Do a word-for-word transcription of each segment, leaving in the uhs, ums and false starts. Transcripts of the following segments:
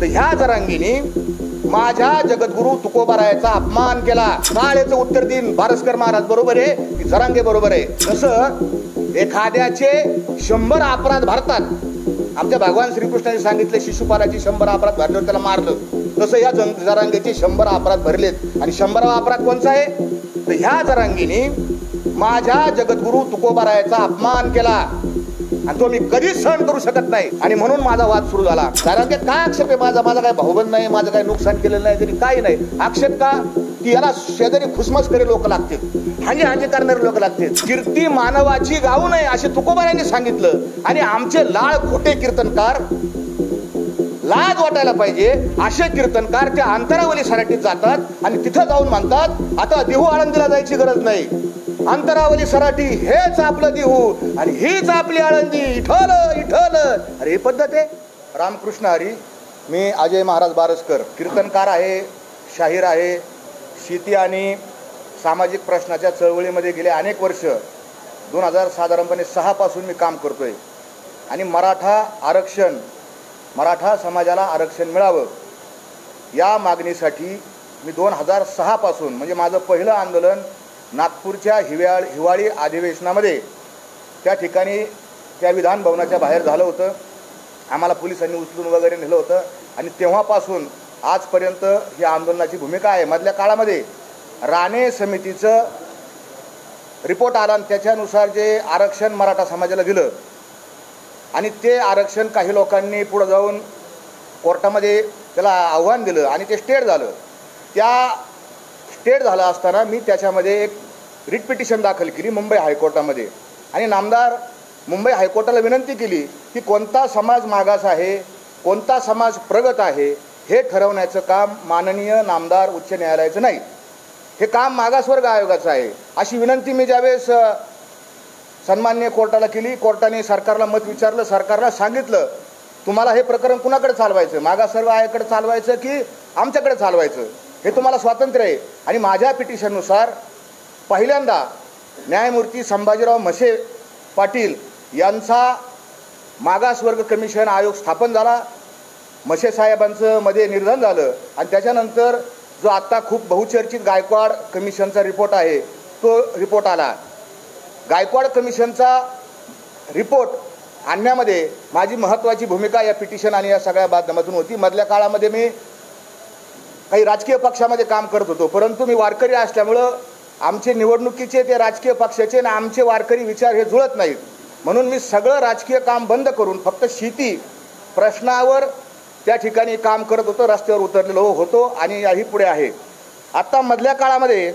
तर ह्या जरांगीने माझ्या जगद्गुरु तुकोबारायाचा अपमान केला. काळेचं उत्तर दिन बारसकर महाराज बरोबर आहे की जरांगे बरोबर आहे? जसं एखाद्याचे शंभर अपराध भरतात, आमच्या भगवान श्रीकृष्णाने सांगितले शिशुपालाची शंभर अपराध भरल्यावर त्याला मारलं, तसं या जरांगेचे शंभर अपराध भरलेत. आणि शंभरावा अपराध कोणचा आहे? तर ह्या जरांगीने माझ्या जगद्गुरु तुकोबारायाचा अपमान केला आणि तो मी कधीच सहन करू शकत नाही. आणि म्हणून माझा वाद सुरू झाला. कारण की काय आक्षेप आहे माझा? माझा काय भाऊबंद नाही, माझं काय नुकसान केलेलं नाही, तरी काही नाही. आक्षेप का? की याला शेजारी खुसमस करे लोक लागतील, हांजे हांजे करणारे लोक लागतील. कीर्ती मानवाची गाऊ नये असे तुकोबारायांनी सांगितलं. आणि आमचे लाळ खोटे कीर्तनकार, लाज वाटायला पाहिजे असे कीर्तनकार त्या अंतरावली सराटीत जातात आणि तिथं जाऊन म्हणतात आता देहू आळंदीला जायची गरज नाही, अंतरावली सराटी हेच आपलं देहू आणि हीच आपली आळंदी, इठल इठल. अरे ही पद्धत आहे? रामकृष्ण हरी. मी अजय महाराज बारसकर, कीर्तनकार आहे, शाहीर आहे. शेती आणि सामाजिक प्रश्नाच्या चळवळीमध्ये गेले अनेक वर्ष, दोन हजार साधारणपणे सहा पासून मी काम करतोय. आणि मराठा आरक्षण, मराठा समाजाला आरक्षण मिळावं या मागणीसाठी मी दोन हजार सहा पासून, म्हणजे माझं पहिलं आंदोलन नागपूरच्या हिवाळी हिवाळी अधिवेशनामध्ये त्या ठिकाणी त्या विधान भवनाच्या बाहेर झालं होतं. आम्हाला पोलिसांनी उचलून वगैरे नेलं होतं. आणि तेव्हापासून आजपर्यंत ही आंदोलनाची भूमिका आहे. मधल्या काळामध्ये राणे समितीचं रिपोर्ट आला आणि त्याच्यानुसार जे आरक्षण मराठा समाजाला दिलं आणि ते आरक्षण काही लोकांनी पुढे जाऊन कोर्टामध्ये त्याला आव्हान दिलं आणि ते स्टेट झालं. त्या स्टेट झालं असताना मी त्याच्यामध्ये एक रिट पिटिशन दाखल केली मुंबई हायकोर्टामध्ये. आणि नामदार मुंबई हायकोर्टाला विनंती केली की कोणता समाज मागास आहे, कोणता समाज प्रगत आहे हे ठरवण्याचं काम माननीय नामदार उच्च न्यायालयाचं नाही, हे काम मागासवर्ग आयोगाचं आहे. अशी विनंती मी ज्यावेळेस सन्माननीय कोर्टाला केली, कोर्टाने सरकारला मत विचारलं, सरकारला सांगितलं तुम्हाला हे प्रकरण कुणाकडे चालवायचं, मागासवर्ग आयोगाकडे चालवायचं की आमच्याकडे चालवायचं, हे तुम्हाला स्वातंत्र्य आहे. आणि माझ्या पिटिशननुसार पहिल्यांदा न्यायमूर्ती संभाजीराव म्हसे पाटील यांचा मागासवर्ग कमिशन आयोग स्थापन झाला. म्हसे साहेबांचं मध्ये निधन झालं आणि त्याच्यानंतर जो आत्ता खूप बहुचर्चित गायकवाड कमिशनचा रिपोर्ट आहे तो रिपोर्ट आला. गायकवाड कमिशनचा रिपोर्ट आणण्यामध्ये माझी महत्त्वाची भूमिका या पिटिशन आणि या सगळ्या माध्यमातून होती. मधल्या काळामध्ये मी काही राजकीय पक्षामध्ये काम करत होतो, परंतु मी वारकरी असल्यामुळं आमचे निवडणुकीचे ते राजकीय पक्षाचे आणि आमचे वारकरी विचार हे जुळत नाहीत. म्हणून मी सगळं राजकीय काम बंद करून फक्त शेती प्रश्नावर त्या ठिकाणी काम करत होतो, रस्त्यावर उतरलेलो होतो आणि याही पुढे आहे. आत्ता मधल्या काळामध्ये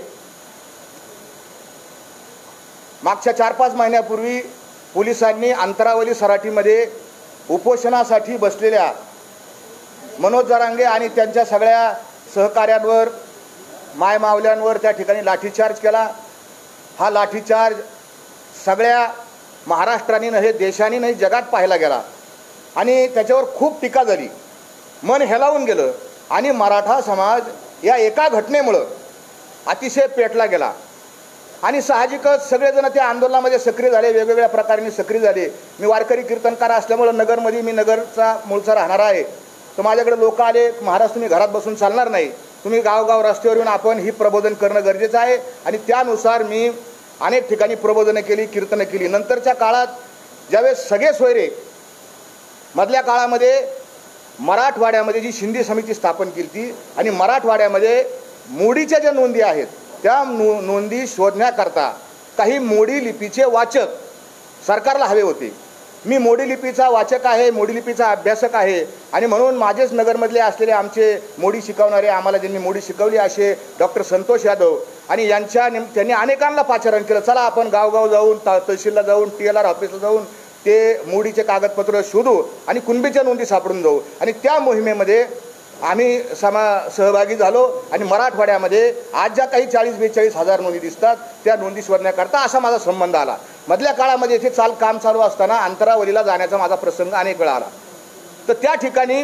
मागच्या चार पाच महिन्यापूर्वी पोलिसांनी अंतरावली सराटीमध्ये उपोषणासाठी बसलेल्या मनोज जरांगे आणि त्यांच्या सगळ्या सहकाऱ्यांवर, मायमावल्यांवर त्या ठिकाणी लाठीचार्ज केला. हा लाठीचार्ज सगळ्या महाराष्ट्राने नव्हे, देशाने नाही, जगात पाहायला गेला आणि त्याच्यावर खूप टीका झाली, मन हेलावून गेलं. आणि मराठा समाज या एका घटनेमुळं अतिशय पेटला गेला आणि साहजिकच सगळेजण त्या आंदोलनामध्ये सक्रिय झाले, वेगवेगळ्या प्रकाराने सक्रिय झाले. मी वारकरी कीर्तनकार असल्यामुळं नगरमध्ये, मी नगरचा मूळचा राहणारा आहे, तर माझ्याकडे लोक आले, महाराज तुम्ही घरात बसून चालणार नाही, तुम्ही गावगाव रस्त्यावर येऊन आपण ही प्रबोधन करणं गरजेचं आहे. आणि त्यानुसार मी अनेक ठिकाणी प्रबोधनं केली, कीर्तनं केली. नंतरच्या काळात ज्यावेळेस सगळे सोयरे मधल्या काळामध्ये मराठवाड्यामध्ये जी शिंदे समिती स्थापन केली ती आणि मराठवाड्यामध्ये मोडीच्या ज्या नोंदी आहेत त्या नो नोंदी शोधण्याकरता काही मोडी लिपीचे वाचक सरकारला हवे होते. मी मोडी लिपीचा वाचक आहे, मोडी लिपीचा अभ्यासक आहे आणि म्हणून माझेच नगरमधले असलेले आमचे मोडी शिकवणारे, आम्हाला ज्यांनी मोडी शिकवली असे डॉक्टर संतोष यादव आणि यांच्या त्यांनी अनेकांना पाचारण केलं, चला आपण गावगाव जाऊन, तहसीलला जाऊन, टी एल आर ऑफिसला जाऊन ते मोडीचे कागदपत्र शोधू आणि कुणबीच्या नोंदी सापडून जाऊ. आणि त्या मोहिमेमध्ये आम्ही समा सहभागी झालो आणि मराठवाड्यामध्ये आज ज्या काही चाळीस बेचाळीस हजार नोंदी दिसतात त्या नोंदी शोधण्याकरता असा माझा संबंध आला. मधल्या काळामध्ये इथे चाल काम चालू असताना अंतरावलीला जाण्याचा माझा प्रसंग अनेक वेळा आला. तर त्या ठिकाणी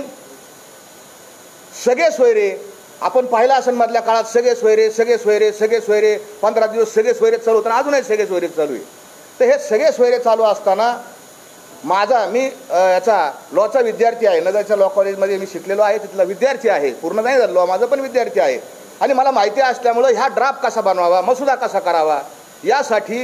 सगळे सोयरे आपण पाहिलं असेल, मधल्या काळात सगळे सोयरे सगळे सोयरे सगळे सोयरे पंधरा दिवस सगळे सोयरे चालू होताना अजूनही सगळे सोयरे चालू आहे. तर हे सगळे सोयरे चालू असताना माझा मी याचा लॉचा विद्यार्थी आहे, नगरच्या लॉ कॉलेजमध्ये मी शिकलेलो आहे, तिथला विद्यार्थी आहे, पूर्ण नाही झालो लॉ माझा पण विद्यार्थी आहे. आणि मला माहिती असल्यामुळं ह्या ड्राफ्ट कसा बनवावा, मसुदा कसा करावा, यासाठी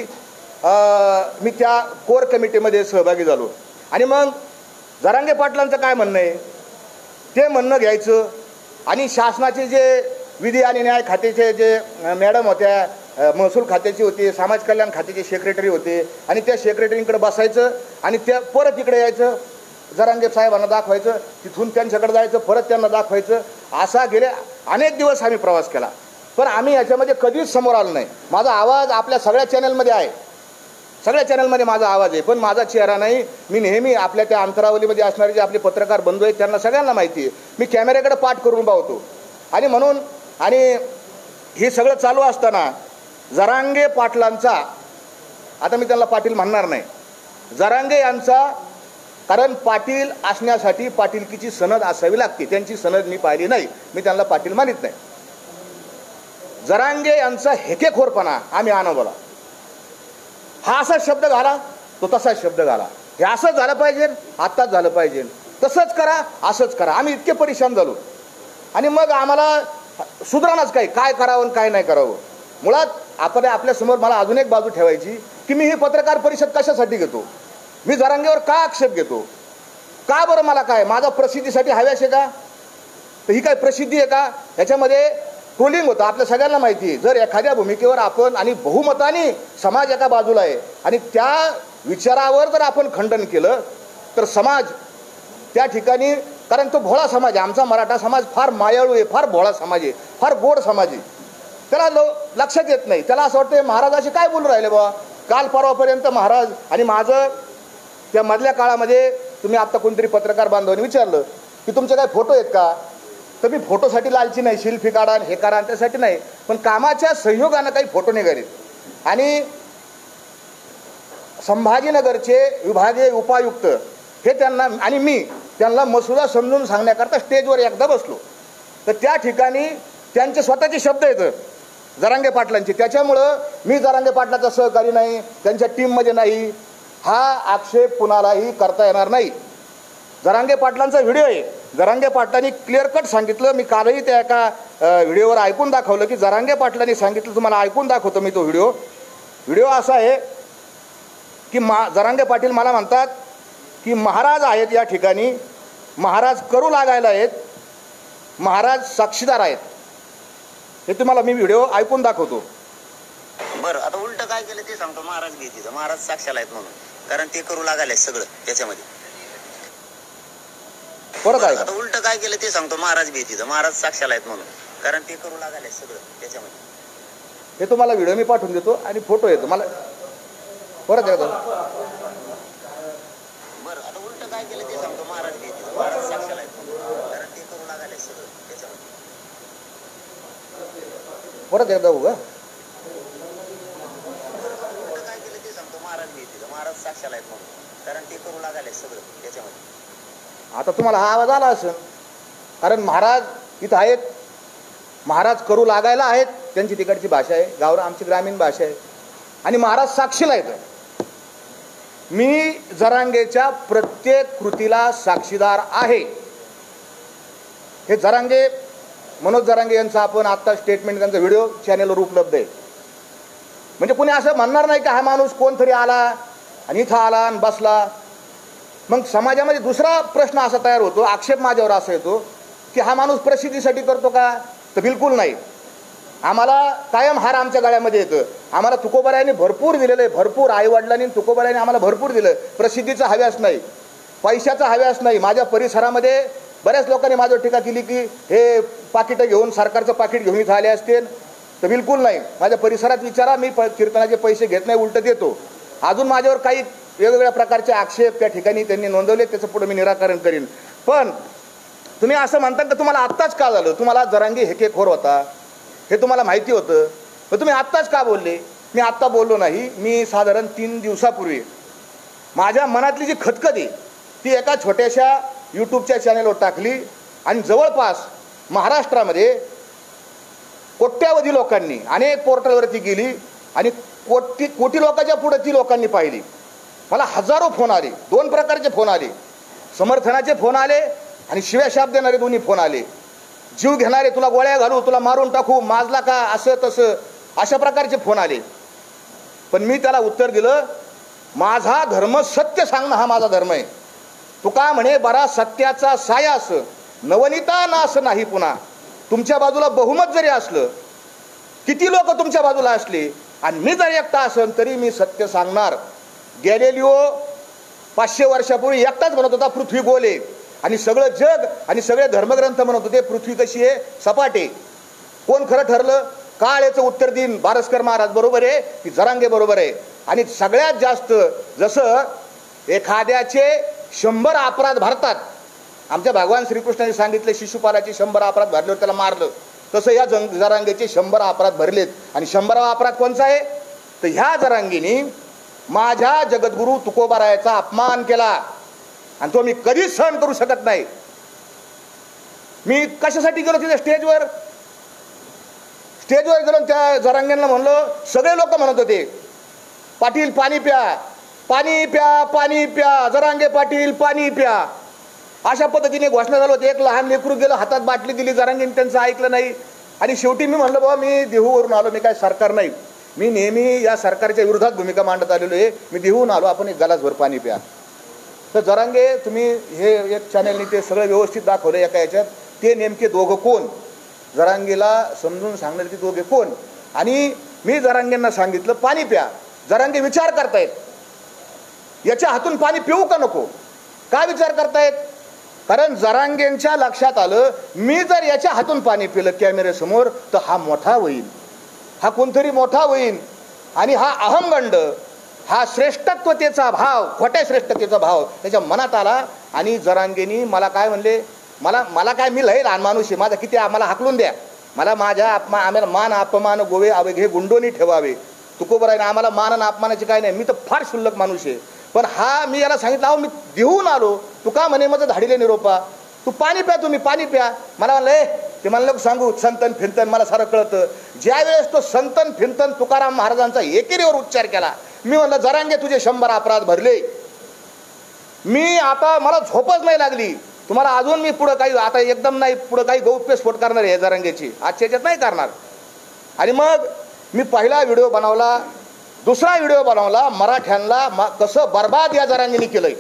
मी त्या कोर कमिटीमध्ये सहभागी झालो. आणि मग जरांगे पाटलांचं काय म्हणणं आहे ते म्हणणं घ्यायचं. आणि शासनाचे जे विधी आणि न्याय खात्याचे जे मॅडम होत्या, महसूल खात्याची होती, समाज कल्याण खात्याचे सेक्रेटरी होते, आणि त्या सेक्रेटरींकडे बसायचं आणि त्या परत इकडे यायचं, जरांगे साहेबांना दाखवायचं, तिथून त्यांच्याकडे जायचं, परत त्यांना दाखवायचं. असा गेले अनेक दिवस आम्ही प्रवास केला, पण आम्ही याच्यामध्ये कधीच समोर आलो नाही. माझा आवाज आपल्या सगळ्या चॅनलमध्ये आहे, सगळ्या चॅनलमध्ये माझा आवाज आहे, पण माझा चेहरा नाही. मी नेहमी आपल्या त्या अंतरावलीमध्ये असणारे जे आपले पत्रकार बंधू आहेत त्यांना सगळ्यांना माहिती आहे, मी कॅमेऱ्याकडे पाठ करून पाहतो. आणि म्हणून आणि हे सगळं चालू असताना जरांगे पाटलांचा, आता मी त्यांना पाटील म्हणणार नाही, जरांगे यांचा, कारण पाटील असण्यासाठी पाटीलकीची सनद असावी लागते, त्यांची सनद मी पाहिली नाही, मी त्यांना पाटील मानित नाही. जरांगे यांचा हेकेखोरपणा आम्ही अनुभवला. हा असा शब्द घाला, तो तसाच शब्द घाला, हे असंच झालं पाहिजे, आत्ताच झालं पाहिजे, तसंच करा, असंच करा. आम्ही इतके परेशान झालो. आणि मग आम्हाला सुधारणाच काय काय करावं काय नाही करावं. मुळात आपण आपल्यासमोर मला अजून एक बाजू ठेवायची की मी ही पत्रकार परिषद कशासाठी घेतो, मी जरांगेवर का आक्षेप घेतो, का बरं, मला काय, माझा प्रसिद्धीसाठी हव्यास आहे का, तर ही काय प्रसिद्धी आहे का. ह्याच्यामध्ये ट्रोलिंग होतं, आपल्या सगळ्यांना माहिती आहे. जर एखाद्या भूमिकेवर आपण आणि बहुमताने समाज एका बाजूला आहे आणि त्या विचारावर जर आपण खंडन केलं तर समाज त्या ठिकाणी, कारण तो भोळा समाज आहे, आमचा मराठा समाज फार मायाळू आहे, फार भोळा समाज आहे, फार गोड समाज आहे. त्याला लो लक्षात येत नाही, त्याला असं वाटतं महाराज असे काय बोलून राहिले बाबा, काल परवापर्यंत महाराज. आणि माझं त्या मधल्या काळामध्ये तुम्ही आत्ता कोणतरी पत्रकार बांधवांनी विचारलं की तुमचे काय फोटो आहेत का, तर मी फोटोसाठी लालची नाही, शिल्फी काढा हे करा त्यासाठी नाही, पण कामाच्या संयोगानं काही फोटो निघाले. आणि संभाजीनगरचे विभागीय उपायुक्त हे त्यांना आणि मी त्यांना मसुदा समजून सांगण्याकरता स्टेजवर एकदा बसलो, तर त्या ठिकाणी त्यांचे स्वतःचे शब्द येतं जरांगे पाटलांचे, त्याच्यामुळं मी जरांगे पाटलाचा सहकारी नाही, त्यांच्या टीममध्ये नाही, हा आक्षेप कुणालाही करता येणार नाही. जरांगे पाटलांचा व्हिडिओ आहे, जरांगे पाटलांनी क्लिअर कट सांगितलं. मी कालही त्या एका व्हिडिओवर ऐकून दाखवलं की जरांगे पाटलांनी सांगितलं, तुम्हाला ऐकून दाखवतो मी तो व्हिडिओ. व्हिडिओ असा आहे की मा जरांगे पाटील मला म्हणतात की महाराज आहेत या ठिकाणी, महाराज करू लागायला आहेत, महाराज साक्षीदार आहेत. हे तुम्हाला मी व्हिडिओ ऐकून दाखवतो. बरं, आता उलट काय केलं ते सांगतो. महाराज घेते, महाराज साक्षाला आहेत म्हणून, कारण ते करू लागायला सगळं त्याच्यामध्ये. परत आहे, आता उलट काय केलं ते सांगतो. महाराज भीती, महाराज साक्षाला आहेत म्हणून, कारण ते करू लागायला सगळं त्याच्यामध्ये. हे तुम्हाला व्हिडिओ मी पाठवून देतो आणि फोटो येतो मला. परत एकदा बरं, आता उलट काय केलं ते सांगतो. महाराज भीती, महाराज साक्षाला आहेत म्हणून, कारण ते करू लागायला सगळं त्याच्यामध्ये. परत एकदा उगा उलट काय केलं ते सांगतो. महाराज भीती, महाराज साक्षाला आहेत म्हणून, कारण ते करू लागायला सगळं त्याच्यामध्ये. आता तुम्हाला हा आवाज आला असेल, कारण महाराज इथं आहेत, महाराज करू लागायला आहेत, त्यांची तिकडची भाषा आहे, गावरा आमची ग्रामीण भाषा आहे, आणि महाराज साक्षीला आहेत. मी जरांगेच्या प्रत्येक कृतीला साक्षीदार आहे. हे जरांगे, मनोज जरांगे यांचा आपण आत्ता स्टेटमेंट, त्यांचा व्हिडिओ चॅनेलवर उपलब्ध आहे. म्हणजे कोणी असं म्हणणार नाही की हा माणूस कोणतरी आला आणि इथं आला आणि बसला. मग समाजामध्ये दुसरा प्रश्न असा तयार होतो, आक्षेप माझ्यावर असा येतो की हा माणूस प्रसिद्धीसाठी करतो का, तर बिलकुल नाही. आम्हाला कायम हार आमच्या गळ्यामध्ये येतं. आम्हाला तुकोबारायांनी भरपूर दिलेलं आहे, भरपूर आईवडिलांनी तुकोबारायांनी आम्हाला भरपूर दिलं. प्रसिद्धीचा हव्यास नाही, पैशाचा हव्यास नाही. माझ्या परिसरामध्ये बऱ्याच लोकांनी माझ्यावर टीका केली की हे पाकिटं घेऊन, सरकारचं पाकिट घेऊन इथं आले असतील, तर बिलकुल नाही. माझ्या परिसरात विचारा, मी प कीर्तनाचे पैसे घेत नाही, उलट देतो. अजून माझ्यावर काही वेगवेगळ्या प्रकारचे आक्षेप त्या ठिकाणी त्यांनी नोंदवले, त्याचं पुढे मी निराकरण करीन. पण तुम्ही असं म्हणता की तुम्हाला आत्ताच का झालं, तुम्हाला जरांगे हेकेखोर होता हे तुम्हाला माहिती होतं, मग तुम्ही आत्ताच का बोलले. मी आत्ता बोललो नाही, मी साधारण तीन दिवसापूर्वी माझ्या मनातली जी खतखत आहे ती एका छोट्याशा यूट्यूबच्या चॅनलवर टाकली, आणि जवळपास महाराष्ट्रामध्ये कोट्यावधी लोकांनी अनेक पोर्टलवरती गेली आणि कोटी कोटी लोकांच्या पुढे ती लोकांनी पाहिली. मला हजारो फोन आले, दोन प्रकारचे फोन आले, समर्थनाचे फोन आले आणि शिव्या शाप देणारे दोन्ही फोन आले. जीव घेणारे, तुला गोळ्या घालू, तुला मारून टाकू, माजला का, असं तसं, अशा प्रकारचे फोन आले. पण मी त्याला उत्तर दिलं, माझा धर्म सत्य सांगणं हा माझा धर्म आहे. तुका म्हणे बरा सत्याचा सायास नवनीता नास नाही पुन्हा. तुमच्या बाजूला बहुमत जरी असलं, किती लोक तुमच्या बाजूला असले आणि मी जर एकटा असेल तरी मी सत्य सांगणार. गॅलिलिओ पाचशे वर्षापूर्वी एकटाच म्हणत होता पृथ्वी गोल आहे आणि सगळं जग आणि सगळे धर्मग्रंथ म्हणत होते पृथ्वी कशी आहे, सपाट आहे. कोण खरं ठरलं? काळ याचं उत्तर देईन, बारस्कर महाराज बरोबर आहे की जरांगे बरोबर आहे. आणि सगळ्यात जास्त जसं एखाद्याचे शंभर अपराध भरतात, आमच्या भगवान श्रीकृष्णाने सांगितले शिशुपालाचे शंभर अपराध भरल्यावर त्याला मारलं, तसं या जंग जरांगेचे शंभर अपराध भरलेत. आणि शंभरावा अपराध कोणचा आहे? तर ह्या जरांगीने माझ्या जगद्गुरु तुकोबारायाचा अपमान केला आणि तो मी कधीच सहन करू शकत नाही. मी कशासाठी गेलो तिथे स्टेजवर? स्टेजवर गेलो त्या जरांगेंना म्हणलो, सगळे लोक म्हणत होते पाटील पाणी प्या, पाणी प्या, पाणी प्या, जरांगे पाटील पाणी प्या, अशा पद्धतीने घोषणा झाली होती. एक लहान लेकरू गेलं, हातात बाटली दिली, जरांगेंनी त्यांचं ऐकलं नाही. आणि शेवटी मी म्हणलं, बाबा मी देहूवरून आलो, मी काय सरकार नाही, मी नेहमी या सरकारच्या विरोधात भूमिका मांडत आलेलो आहे, मी देहून आलो, आपण एक गलासभर पाणी प्या. तर जरांगे, तुम्ही हे एक चॅनलने ते सगळं व्यवस्थित दाखवलं एका याच्यात, ते नेमके दोघं कोण, जरांगेला समजून सांगणारे ते दोघे कोण. आणि मी जरांगेंना सांगितलं पाणी प्या. जरांगे विचार करतायत, याच्या हातून पाणी पिऊ का नको? का विचार करतायत? कारण जरांगेंच्या लक्षात आलं, मी जर याच्या हातून पाणी पिलं कॅमेऱ्यासमोर तर हा मोठा होईल, हा कोणतरी मोठा होईल. आणि हा अहंगंड, हा श्रेष्ठत्वतेचा भाव, खोट्या श्रेष्ठतेचा भाव त्याच्या मनात आला. आणि जरांगेनी मला काय म्हणले, मला मला काय, मी लय लहान माणूस आहे, माझा किती, आम्हाला हाकलून द्या, मला माझ्या अपमान, आम्हाला मान अपमान गोवे अवघे गुंडोनी ठेवावे. तुकोबारायाने आम्हाला मान आणि अपमानाचे काय नाही, मी तर फार शुल्लक माणूस आहे. पण हा, मी याला सांगितलं, अहो मी देऊन आलो, तू का म्हणे माझं धाडीले निरोपा, तू पाणी प्या, तुम्ही पाणी प्या. मला म्हणलं, ते मला लोक सांगू संतन फिरतन, मला सारं कळतं. ज्या वेळेस तो संतन फिरतन तुकाराम महाराजांचा एकेरीवर उच्चार केला, मी म्हणलं जरांगे तुझे शंभर अपराध भरले, मी आता मला झोपच नाही लागली. तुम्हाला अजून मी पुढं काही, आता एकदम नाही पुढं काही गौप्यस्फोट करणार आहे जरांगेची, आजच्या याच्यात नाही करणार. आणि मग मी पहिला व्हिडिओ बनवला, दुसरा व्हिडिओ बनवला, मराठ्यांना कसं बर्बाद या जरांगेने केलंय.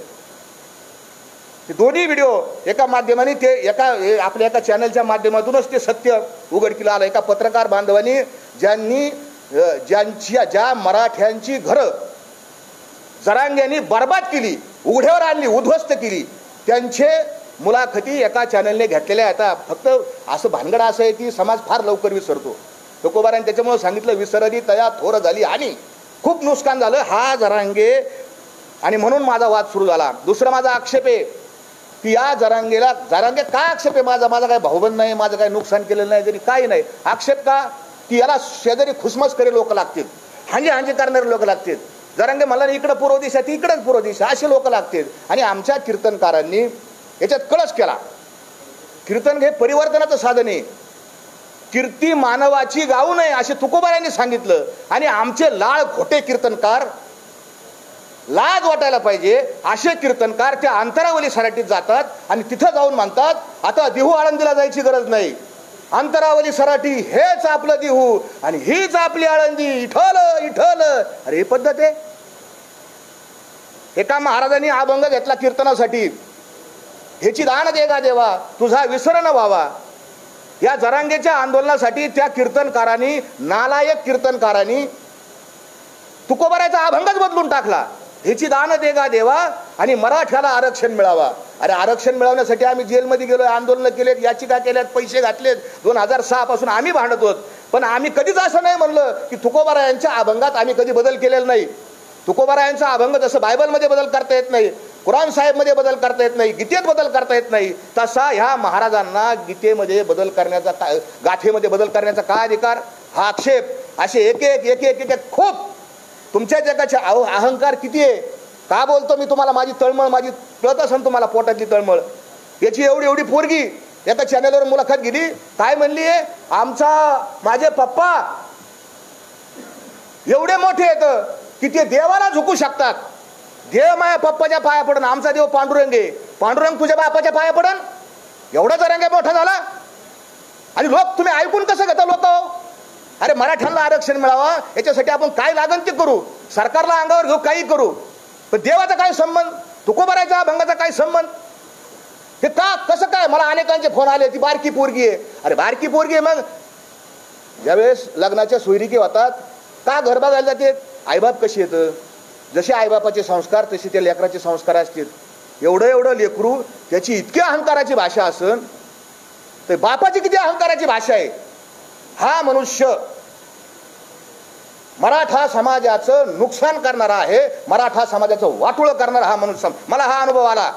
दोन्ही व्हिडिओ एका माध्यमाने, ते एका आपल्या एका चॅनलच्या माध्यमातूनच ते सत्य उघडकीला आलं. एका पत्रकार बांधवांनी ज्यांनी ज्यांची ज्या मराठ्यांची घरं जरांगेंनी बर्बाद केली, उघड्यावर आणली, उद्ध्वस्त केली, त्यांचे मुलाखती एका चॅनलने घेतलेल्या आहेत. फक्त असं भानगड असं आहे की समाज फार लवकर विसरतो. तुकोबारायांनी त्याच्यामुळे सांगितलं, विसरली तया थोर झाली, आणि खूप नुकसान झालं हा जरांगे. आणि म्हणून माझा वाद सुरू झाला. दुसरा माझा आक्षेप आहे की या जरांगेला, जरांगे काय आक्षेप आहे माझा, माझा काय भाऊबंद नाही, माझं काय नुकसान केलेलं नाही, तरी काही नाही. आक्षेप का की याला शेजारी खुसमस करे लोक लागतील, हांजे हांजे करणारे लोक लागतील. जरांगे मला इकडं पूर्व दिशा, ती इकडंच पूर्व दिशा, असे लोक लागतील. आणि आमच्या कीर्तनकारांनी याच्यात कळस केला. कीर्तन हे परिवर्तनाचं साधन आहे, कीर्ती मानवाची गाऊ नये असे तुकोबारायांनी सांगितलं. आणि आमचे लाळ खोटे कीर्तनकार, लाज वाटायला पाहिजे असे कीर्तनकार त्या अंतरावली सराटीत जातात आणि तिथं जाऊन म्हणतात, आता देहू आळंदीला जायची गरज नाही, अंतरावली सराटी हेच आपलं देहू आणि हीच आपली आळंदी, इठल इठल. अरे ही पद्धत आहे. एका महाराजांनी अभंग घेतला कीर्तनासाठी, ह्याची दान दे गा देवा, तुझा विसर न व्हावा. या जरांगेच्या आंदोलनासाठी त्या कीर्तनकारांनी, नालायक कीर्तनकारांनी तुकोबारायाचा अभंगच बदलून टाकला. ह्याची दान दे गा देवा आणि मराठ्याला आरक्षण मिळावा. अरे आरक्षण मिळवण्यासाठी आम्ही जेलमध्ये गेलोय, आंदोलन केलेत, याचिका केल्यात, पैसे घातलेत. दोन हजार सहा पासून आम्ही भांडत होत, पण आम्ही कधीच असं नाही म्हणलं की तुकोबारायांच्या अभंगात आम्ही कधी बदल केलेला नाही. तुकोबारायांचा अभंग जसं बायबलमध्ये बदल करता येत नाही, कुराण साहेब मध्ये बदल करता येत नाही, गीतेत बदल करता येत नाही, तसा ह्या महाराजांना गीतेमध्ये बदल करण्याचा, गाथेमध्ये बदल करण्याचा काय अधिकार? हा आक्षेप असे एक एक एक एक एक खूप तुमच्या जगाचे अहंकार किती आहे. का बोलतो मी तुम्हाला, माझी तळमळ, माझी कळत असेल तुम्हाला पोटातली तळमळ. याची एवढी एवढी पोरगी एका चॅनलवर मुलाखत गेली, काय म्हणली आहे, आमचा माझे पप्पा एवढे मोठे आहेत की ते देवाला झुकू शकतात, देव माया पप्पाच्या पाया पडन, आमचा देव पांडुरंग आहे, पांडुरंग तुझ्या बापाच्या पाया पडन. एवढा जरांगे मोठा झाला आणि लोक तुम्ही ऐकून कसं घेता लोक? अरे मराठ्यांना आरक्षण मिळावा याच्यासाठी आपण काय लागन ते करू, सरकारला अंगावर घेऊ, काही करू, पण देवाचा काय संबंध, तुकोबारायचा अभंगाचा काय संबंध? हे का कसं काय? मला अनेकांचे फोन आले, ती बारकी पोरगी आहे. अरे बारकी पोरगी आहे, मग ज्यावेळेस लग्नाच्या सोयरिकी होतात का घर बघायला जाते? आईबाप कशी येतं, जसे आईबापाचे संस्कार तसे त्या लेकराचे संस्कार असतील. एवढं एवढं लेकरू त्याची इतकी अहंकाराची भाषा असन तर बापाची किती अहंकाराची भाषा आहे. हा मनुष्य मराठा समाजाचं नुकसान करणारा आहे, मराठा समाजाचं वाटोळं करणारा हा मनुष्य. मला हा अनुभव आला.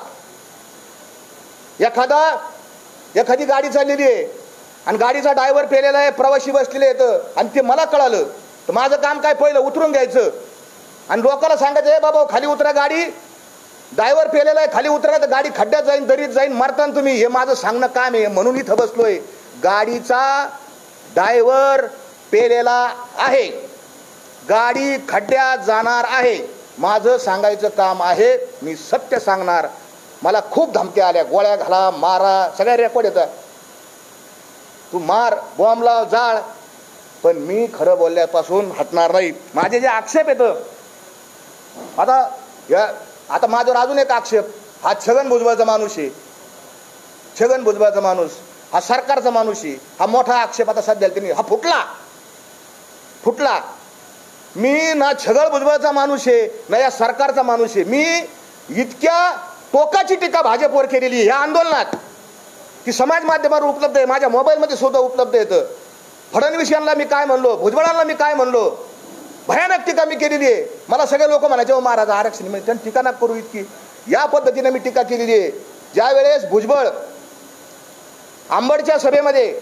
एखादा एखादी गाडी चाललेली आहे आणि गाडीचा ड्रायव्हर पेलेला आहे, प्रवासी बसलेले आहेत आणि ते मला कळालं तर माझं काम काय, पहिलं उतरून घ्यायचं आणि लोकांना सांगायचं, ए बाबा खाली उतरा, गाडी ड्रायव्हर पेलेला आहे, खाली उतरा, तर गाडी खड्ड्यात जाईन, दरीत जाईन, मरताना तुम्ही. हे माझं सांगणं काम आहे, म्हणून इथं बसलोय. गाडीचा ड्रायव्हर पेलेला आहे, गाडी खड्ड्यात जाणार आहे, माझं सांगायचं काम आहे, मी सत्य सांगणार. मला खूप धमक्या आल्या, गोळ्या घाला, मारा, सगळ्या रेकॉर्ड येतात. तू मार, बॉम्ब लाव, जाळ, पण मी खरं बोलल्यापासून हटणार नाही. माझे जे आक्षेप येतं आता या आता माझ्यावर अजून एक आक्षेप, हा छगन भुजबळचा माणूस आहे, छगन भुजबळचा माणूस हा सरकारचा माणूस आहे, हा मोठा आक्षेप आता सध्या त्यांनी हा फुटला फुटला मी ना छगन भुजबळचा माणूस आहे ना या सरकारचा माणूस आहे. मी इतक्या टोकाची टीका भाजपवर केलेली आहे या आंदोलनात की समाज माध्यमावर उपलब्ध आहे, माझ्या मोबाईलमध्ये सुद्धा उपलब्ध येतं. फडणवीसांना मी काय म्हणलो, भुजबळांना मी काय म्हणलो, भयानक टीका मी केलेली आहे. मला सगळे लोक म्हणायचे, ओ महाराज आरक्षण म्हणजे त्यांनी टीका नका करू इतकी. या पद्धतीने मी टीका केलेली आहे. ज्या वेळेस भुजबळ आंबडच्या सभेमध्ये,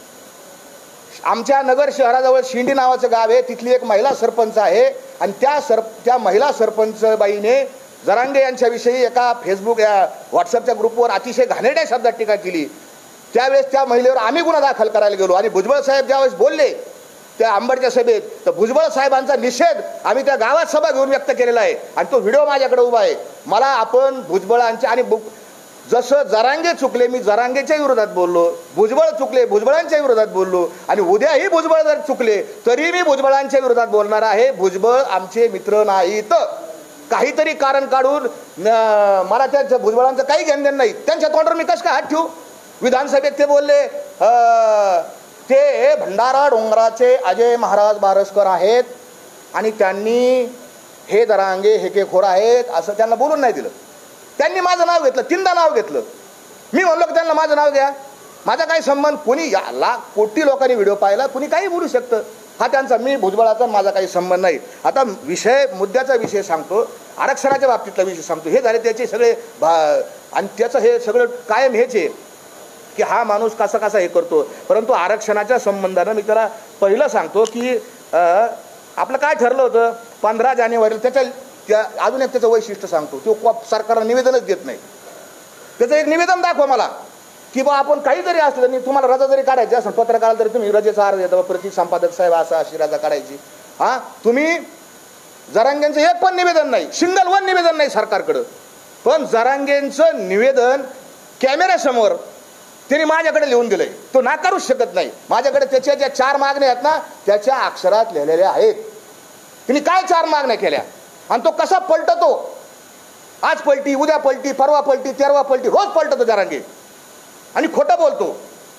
आमच्या नगर शहराजवळ शिंडी नावाचं गाव आहे, तिथली एक महिला सरपंच आहे आणि त्या सर त्या महिला सरपंच बाईने जरांगे यांच्याविषयी एका फेसबुक या व्हॉट्सअपच्या ग्रुपवर अतिशय घाणेरड्या शब्दात टीका केली. त्यावेळेस त्या महिलेवर आम्ही गुन्हा दाखल करायला गेलो आणि भुजबळ साहेब ज्यावेळेस बोलले त्या आंबडच्या सभेत, तर भुजबळ साहेबांचा निषेध आम्ही त्या गावात सभा घेऊन व्यक्त केलेला आहे आणि तो व्हिडिओ माझ्याकडे उभा आहे. मला आपण भुजबळांच्या आणि जसं जरांगे चुकले मी जरांगेच्या विरोधात बोललो, भुजबळ चुकले भुजबळांच्या विरोधात बोललो आणि उद्याही भुजबळ जर चुकले तरी मी भुजबळांच्या विरोधात बोलणार आहे. भुजबळ आमचे मित्र नाहीत. काहीतरी कारण काढून मला त्या भुजबळांचं काही घेणं नाही. त्यांच्या तोंडावर मी कसं काय हात ठेवू? विधानसभेत ते बोलले ते भंडारा डोंगराचे अजय महाराज बारसकर आहेत आणि त्यांनी हे जरांगे हेकेखोर आहेत असं त्यांना बोलून नाही दिलं. त्यांनी माझं नाव घेतलं, तीनदा नाव घेतलं. मी म्हणलो की त्यांना माझं नाव घ्या, माझा काही संबंध. कोणी या लाख कोटी लोकांनी व्हिडिओ पाहिला, कोणी काही बोलू शकतं. हा त्यांचा, मी भुजबळाचा माझा काही संबंध नाही. आता विषय मुद्द्याचा विषय सांगतो, आरक्षणाच्या बाबतीतला विषय सांगतो. हे झाले त्याचे सगळे आणि त्याचं हे सगळं कायम हेच आहे की हा माणूस कसा कसा हे करतो. परंतु आरक्षणाच्या संबंधानं मी त्याला पहिलं सांगतो की आपलं काय ठरलं होतं पंधरा जानेवारीला, त्याच्या त्या अजून एक त्याचं वैशिष्ट्य सांगतो. तो सरकारला निवेदनच देत नाही. त्याचं एक निवेदन दाखवा मला की बा आपण काही जरी असलं नाही, तुम्हाला रजा जरी काढायची असेल पत्रकाराला तरी तुम्ही रजेचा अर्ज देता, प्रति संपादक साहेब असं अशी रजा काढायची. हां तुम्ही जरांगेंचं एक पण निवेदन नाही, सिंगल वन निवेदन नाही सरकारकडं. पण जरांगेंचं निवेदन कॅमेऱ्यासमोर त्यांनी माझ्याकडे लिहून दिलंय, तो नाकारूच शकत नाही. माझ्याकडे त्याच्या ज्या चार मागण्या आहेत ना त्याच्या अक्षरात लिहिलेल्या आहेत. त्यांनी काय चार मागण्या केल्या आणि तो कसा पलटतो, आज पलटी उद्या पलटी परवा पलटी तेरवा पलटी, रोज पलटतो जरांगे आणि खोटं बोलतो.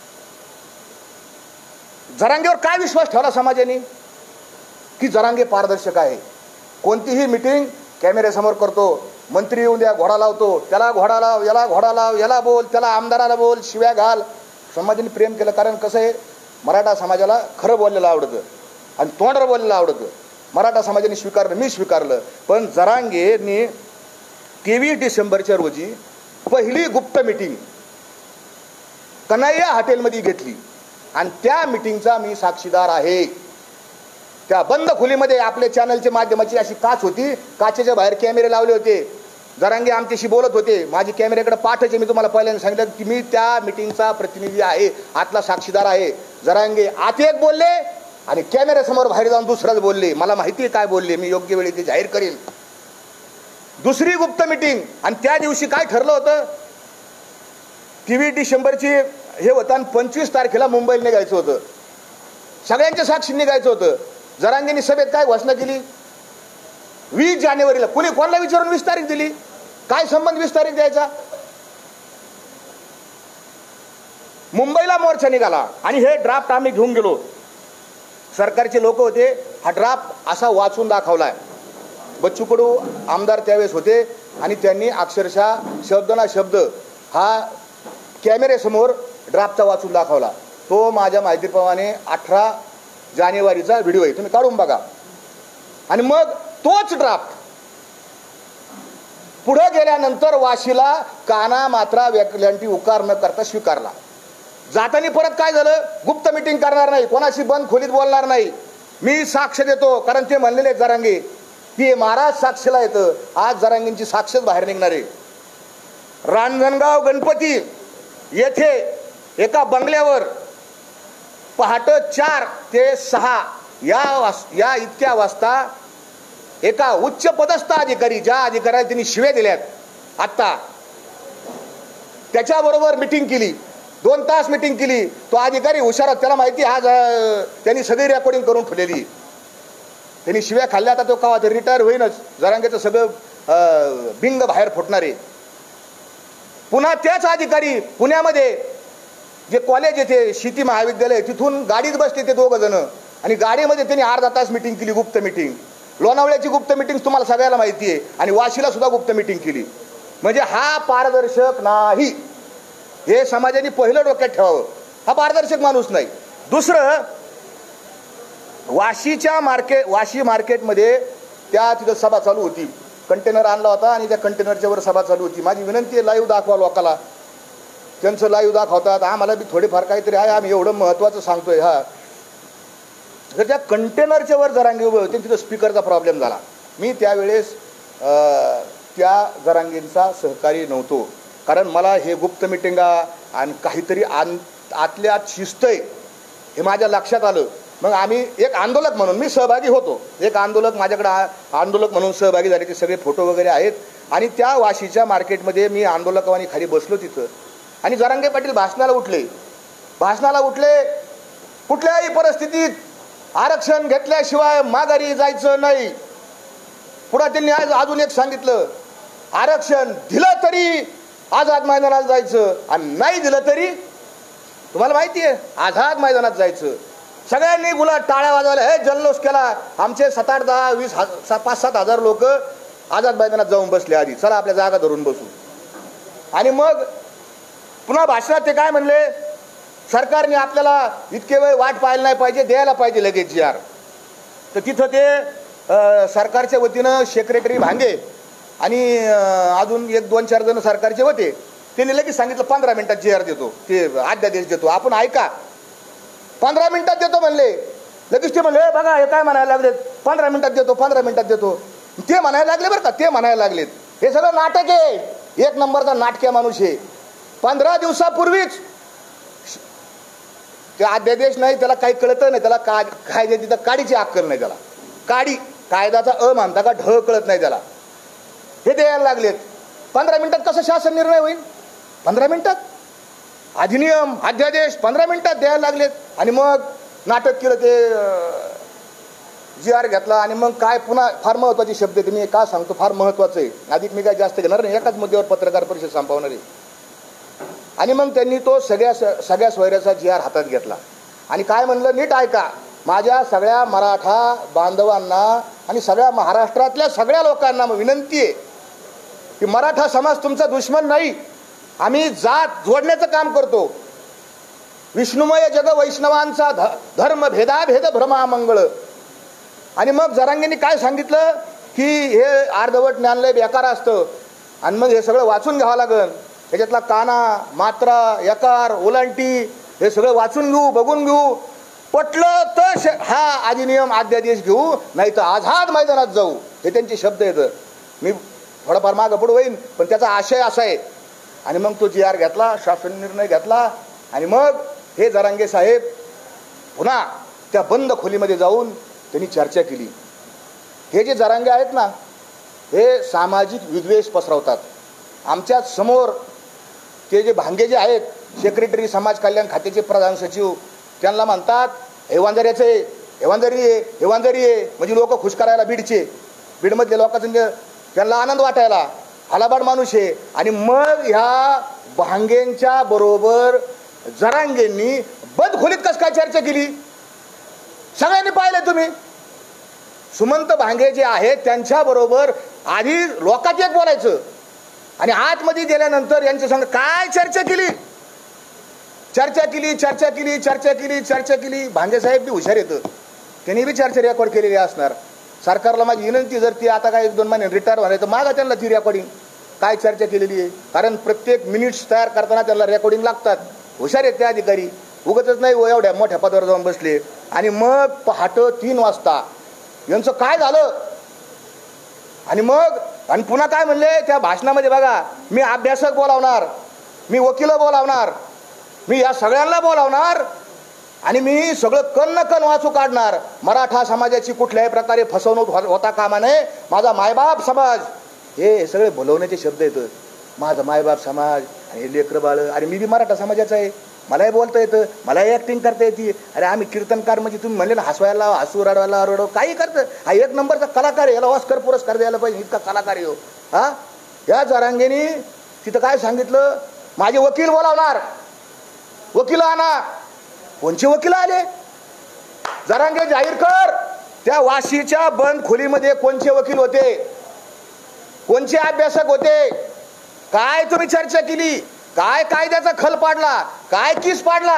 जरांगेवर काय विश्वास ठेवला समाजाने की जरांगे पारदर्शक आहे. कोणतीही मीटिंग कॅमेऱ्यासमोर करतो, मंत्री येऊन द्या घोडा लावतो, त्याला घोडा लाव, याला घोडा लाव, याला बोल, त्याला आमदाराला बोल, शिव्या घाल. समाजाने प्रेम केलं, कारण कसं आहे मराठा समाजाला खरं बोललेलं आवडतं आणि तोंडावर बोललेलं आवडतं. मराठा समाजाने स्वीकारलं, मी स्वीकारलं. पण जरांगेने तेवीस डिसेंबरच्या रोजी पहिली गुप्त मीटिंग कन्हैया हॉटेलमध्ये घेतली आणि त्या मीटिंगचा मी साक्षीदार आहे. त्या बंद खोलीमध्ये आपल्या चॅनलच्या माध्यमाची अशी काच होती, काचेच्या बाहेर कॅमेरे लावले होते. जरांगे आमच्याशी बोलत होते, माझी कॅमेऱ्याकडे पाठायचे. मी तुम्हाला पहिल्यांदा सांगितलं की मी त्या मीटिंगचा प्रतिनिधी आहे, आतला साक्षीदार आहे. जरांगे आत एक बोलले आणि कॅमेऱ्यासमोर बाहेर जाऊन दुसराच बोलले. मला माहिती आहे काय बोलले, मी योग्य वेळी ते जाहीर करेन. दुसरी गुप्त मिटिंग. आणि त्या दिवशी काय ठरलं होतं, तेवीस डिसेंबरची हे होतं आणि पंचवीस तारखेला मुंबईला निघायचं होतं. सगळ्यांच्या साक्षी निघायचं होतं. जरांगेंनी सभेत काय घोषणा केली, वीस जानेवारीला. कुणी कोणाला विचारून वीस तारीख दिली, काय संबंध वीस तारीख द्यायचा. मुंबईला मोर्चा निघाला आणि हे ड्राफ्ट आम्ही घेऊन गेलो. सरकारचे लोक होते. हा ड्राफ्ट असा वाचून दाखवलाय. बच्चू कडू आमदार त्यावेळेस होते आणि त्यांनी अक्षरशः शब्द ना शब्द हा कॅमेऱ्यासमोर ड्राफ्टचा वाचून दाखवला. तो माझ्या माहितीप्रमाणे अठरा जानेवारीचा व्हिडिओ आहे, तुम्ही काढून बघा. आणि मग तोच ड्राफ्ट पुढे गेल्यानंतर वाशीला काना मात्रा व्याकल्यांटी उकार न करता स्वीकारला. जाताना परत काय झालं, गुप्त मिटिंग करणार नाही, कोणाशी बंद खोलीत बोलणार नाही, मी साक्ष देतो. कारण ते म्हणलेले जरांगे की महाराज साक्षीला येतं. आज जरांगेंची साक्षच बाहेर निघणार आहे. रांजणगाव गणपती येथे एका बंगल्यावर पहाटे चार ते सहा या या इतक्या वाजता एका उच्च पदस्थ अधिकारी, ज्या अधिकाऱ्याला त्यांनी शिव्या दिल्यात आत्ता, त्याच्याबरोबर मिटिंग केली. दोन तास मिटिंग केली. तो अधिकारी हुशार, त्याला माहिती आज त्यांनी सगळी रेकॉर्डिंग करून ठेवलेली. त्यांनी शिव्या खाल्ल्या. आता तो का रिटायर होईनच. जरांगेचं सगळं बिंग बाहेर फुटणार आहे. पुन्हा त्याच अधिकारी पुण्यामध्ये जे कॉलेज येते शेती महाविद्यालय, तिथून गाडीत बसले ते दोघ जण आणि गाडीमध्ये त्यांनी अर्धा तास मिटिंग केली, गुप्त मिटिंग. लोणावळ्याची गुप्त मिटिंग तुम्हाला सगळ्याला माहिती आहे. आणि वाशीला सुद्धा गुप्त मिटिंग केली. म्हणजे हा पारदर्शक नाही, हे समाजाने पहिलं डोक्यात ठेवावं. हा पारदर्शक माणूस नाही. दुसरं, वाशीच्या मार्केट वाशी मार्केटमध्ये त्या तिथं सभा चालू होती. कंटेनर आणला होता आणि त्या कंटेनरच्या वर सभा चालू होती. माझी विनंती आहे, लाईव्ह दाखवा लोकाला. त्यांचं लाईव्ह दाखवतात, आम्हाला बी थोडेफार काहीतरी आहे, आम्ही एवढं महत्त्वाचं सांगतोय. हा तर त्या कंटेनरच्या वर जरांगे उभे होते, तिथं स्पीकरचा प्रॉब्लेम झाला. मी त्यावेळेस त्या जरांगेंचा सहकारी नव्हतो. कारण मला हे गुप्त मिटिंगा आणि काहीतरी आन आतल्या आत शिस्त आहे हे माझ्या लक्षात आलं. मग आम्ही एक आंदोलक म्हणून मी सहभागी होतो. एक आंदोलक माझ्याकडे आंदोलक म्हणून सहभागी झाले, ते सगळे फोटो वगैरे आहेत. आणि त्या वाशीच्या मार्केटमध्ये मी आंदोलकावानी खाली बसलो तिथं. आणि जरांगे पाटील भाषणाला उठले. भाषणाला उठले कुठल्याही परिस्थितीत आरक्षण घेतल्याशिवाय माघारी जायचं नाही. पुढे त्यांनी आज अजून एक सांगितलं, आरक्षण दिलं तरी आझाद मैदानात जायचं आणि नाही दिलं तरी तुम्हाला माहिती आहे आझाद मैदानात जायचं. सगळ्यांनी गुलाब टाळ्या वाजवल्या, हे जल्लोष केला. आमचे सात आठ दहा वीस पाच सात हजार लोक आझाद मैदानात जाऊन बसले. आधी चला आपल्या जागा धरून बसू. आणि मग पुन्हा भाषणात ते काय म्हणले, सरकारने आपल्याला इतके वेळ वाट पाहायला नाही पाहिजे, द्यायला पाहिजे लगेच यार. तर तिथं ते सरकारच्या वतीनं सेक्रेटरी भांगे आणि अजून एक दोन चार जण सरकारचे होते, त्यांनी लगेच सांगितलं पंधरा मिनिटात जी आर देतो, ते अध्यादेश देतो. आपण ऐका, पंधरा मिनिटात देतो म्हणले. लगेच ते म्हणले बघा हे काय म्हणायला लागलेत, पंधरा मिनिटात देतो पंधरा मिनिटात देतो. ते म्हणायला लागले बरं का, ते म्हणायला लागलेत. हे सगळं नाटक आहे, एक नंबरचा नाटक्या माणूस आहे. पंधरा दिवसापूर्वीच ते अध्यादेश नाही, त्याला काही कळत नाही, त्याला का कायदे तिथं काडीची अक्कल नाही, त्याला काडी कायद्याचा अ मानता का ढ कळत नाही त्याला. हे द्यायला लागलेत. पंधरा मिनिटात कसं शासन निर्णय होईल? पंधरा मिनिटात अधिनियम अध्यादेश पंधरा मिनिटात द्यायला लागलेत. आणि मग नाटक केलं, ते जी आर घेतला. आणि मग काय पुन्हा फार महत्वाचे शब्द आहे, मी का सांगतो फार महत्वाचं आहे, अधिक मी काय जास्त घेणार नाही, एकाच मुद्द्यावर पत्रकार परिषद संपवणार आहे. आणि मग त्यांनी तो सगळ्या सगळ्या सोयऱ्याचा जी आर हातात घेतला आणि काय म्हणलं, नीट ऐका, माझ्या सगळ्या मराठा बांधवांना आणि सगळ्या महाराष्ट्रातल्या सगळ्या लोकांना विनंती आहे की मराठा समाज तुमचा दुश्मन नाही, आम्ही जात जोडण्याचं काम करतो. विष्णुमय जग वैष्णवांचा धर्म भेदाभेद भ्रमामंगळ. आणि मग जरांगेंनी काय सांगितलं की हे अर्धवट ज्ञानलय बेकार असतं आणि मग हे सगळं वाचून घ्यावं लागेल. त्याच्यातला काना मात्रा यकार ओलांटी हे सगळं वाचून घेऊ, बघून घेऊ, पटलं तर हा अधिनियम अध्यादेश घेऊ, नाही तर आझाद मैदानात जाऊ. हे त्यांचे शब्द आहेत. मी थोडाफार मागं पुढं होईन, पण त्याचा आशय असा आहे. आणि मग तो जी आर घेतला, शासन निर्णय घेतला. आणि मग हे जरांगे साहेब पुन्हा त्या बंद खोलीमध्ये जाऊन त्यांनी चर्चा केली. हे जे जरांगे आहेत ना, हे सामाजिक विद्वेष पसरवतात. आमच्या समोर ते जे भांगे जे आहेत सेक्रेटरी समाज कल्याण खात्याचे प्रधान सचिव, त्यांना म्हणतात हेवांजऱ्याचे हेवांजरी आहे हेवांजरी आहे, म्हणजे लोक खुश करायला बीडचे बीडमधले लोकांचं त्यांना आनंद वाटायला हलाबाड माणूस आहे. आणि मग ह्या भांगेंच्या बरोबर जरांगेंनी बदखोलीत कस काय चर्चा केली सगळ्यांनी पाहिलं तुम्ही. सुमंत भांगे जे आहेत त्यांच्या बरोबर आधी लोकात एक बोलायचं आणि आतमध्ये गेल्यानंतर यांच्या संग काय चर्चा केली चर्चा केली चर्चा केली चर्चा केली चर्चा केली. भांगे साहेब बी हुशार येतं, त्यांनी बी चर्चा रेकॉर्ड केलेली असणार. सरकारला माझी विनंती, जर ती आता काय एक दोन महिने रिटायर होणार तर मागा त्यांना ती रेकॉर्डिंग काय चर्चा केलेली आहे, कारण प्रत्येक मिनिट्स तयार करताना त्यांना रेकॉर्डिंग लागतात. हुशार आहेत ते अधिकारी, उगतच नाही व एवढ्या मोठ्या पदावर जाऊन बसले. आणि मग पहाटे तीन वाजता यांचं काय झालं आणि मग आणि पुन्हा काय म्हणले त्या भाषणामध्ये बघा, मी अभ्यासक बोलावणार, मी वकील बोलावणार, मी या सगळ्यांना बोलावणार आणि मी सगळं कण कण वाचू काढणार. मराठा समाजाची कुठल्याही प्रकारे फसवणूक होता कामा नये. माझा मायबाप समाज, हे सगळे बोलवण्याचे शब्द येतं. माझा मायबाप समाज आणि लेकर बाळ, अरे मी बी मराठा समाजाचा आहे, मलाही बोलता येतं, मलाही ॲक्टिंग करता येते. अरे आम्ही कीर्तनकार म्हणजे तुम्ही म्हणले ना हसवायला हसू रडवायला रडव काही करतं. हा एक नंबरचा कलाकार आहे, याला ऑस्कर पुरस्कार द्यायला पाहिजे, इतका कलाकार आहे हो. हा या जरांगेनी तिथं काय सांगितलं, माझे वकील बोलावणार, वकील आणा. कोणचे वकील आले, जरांगे जाहीर कर. त्या वाशीच्या बंद खोलीमध्ये कोणचे वकील होते, कोणचे अभ्यासक होते, काय तुम्ही चर्चा केली, काय कायद्याचा खल पाडला, काय किस पाडला.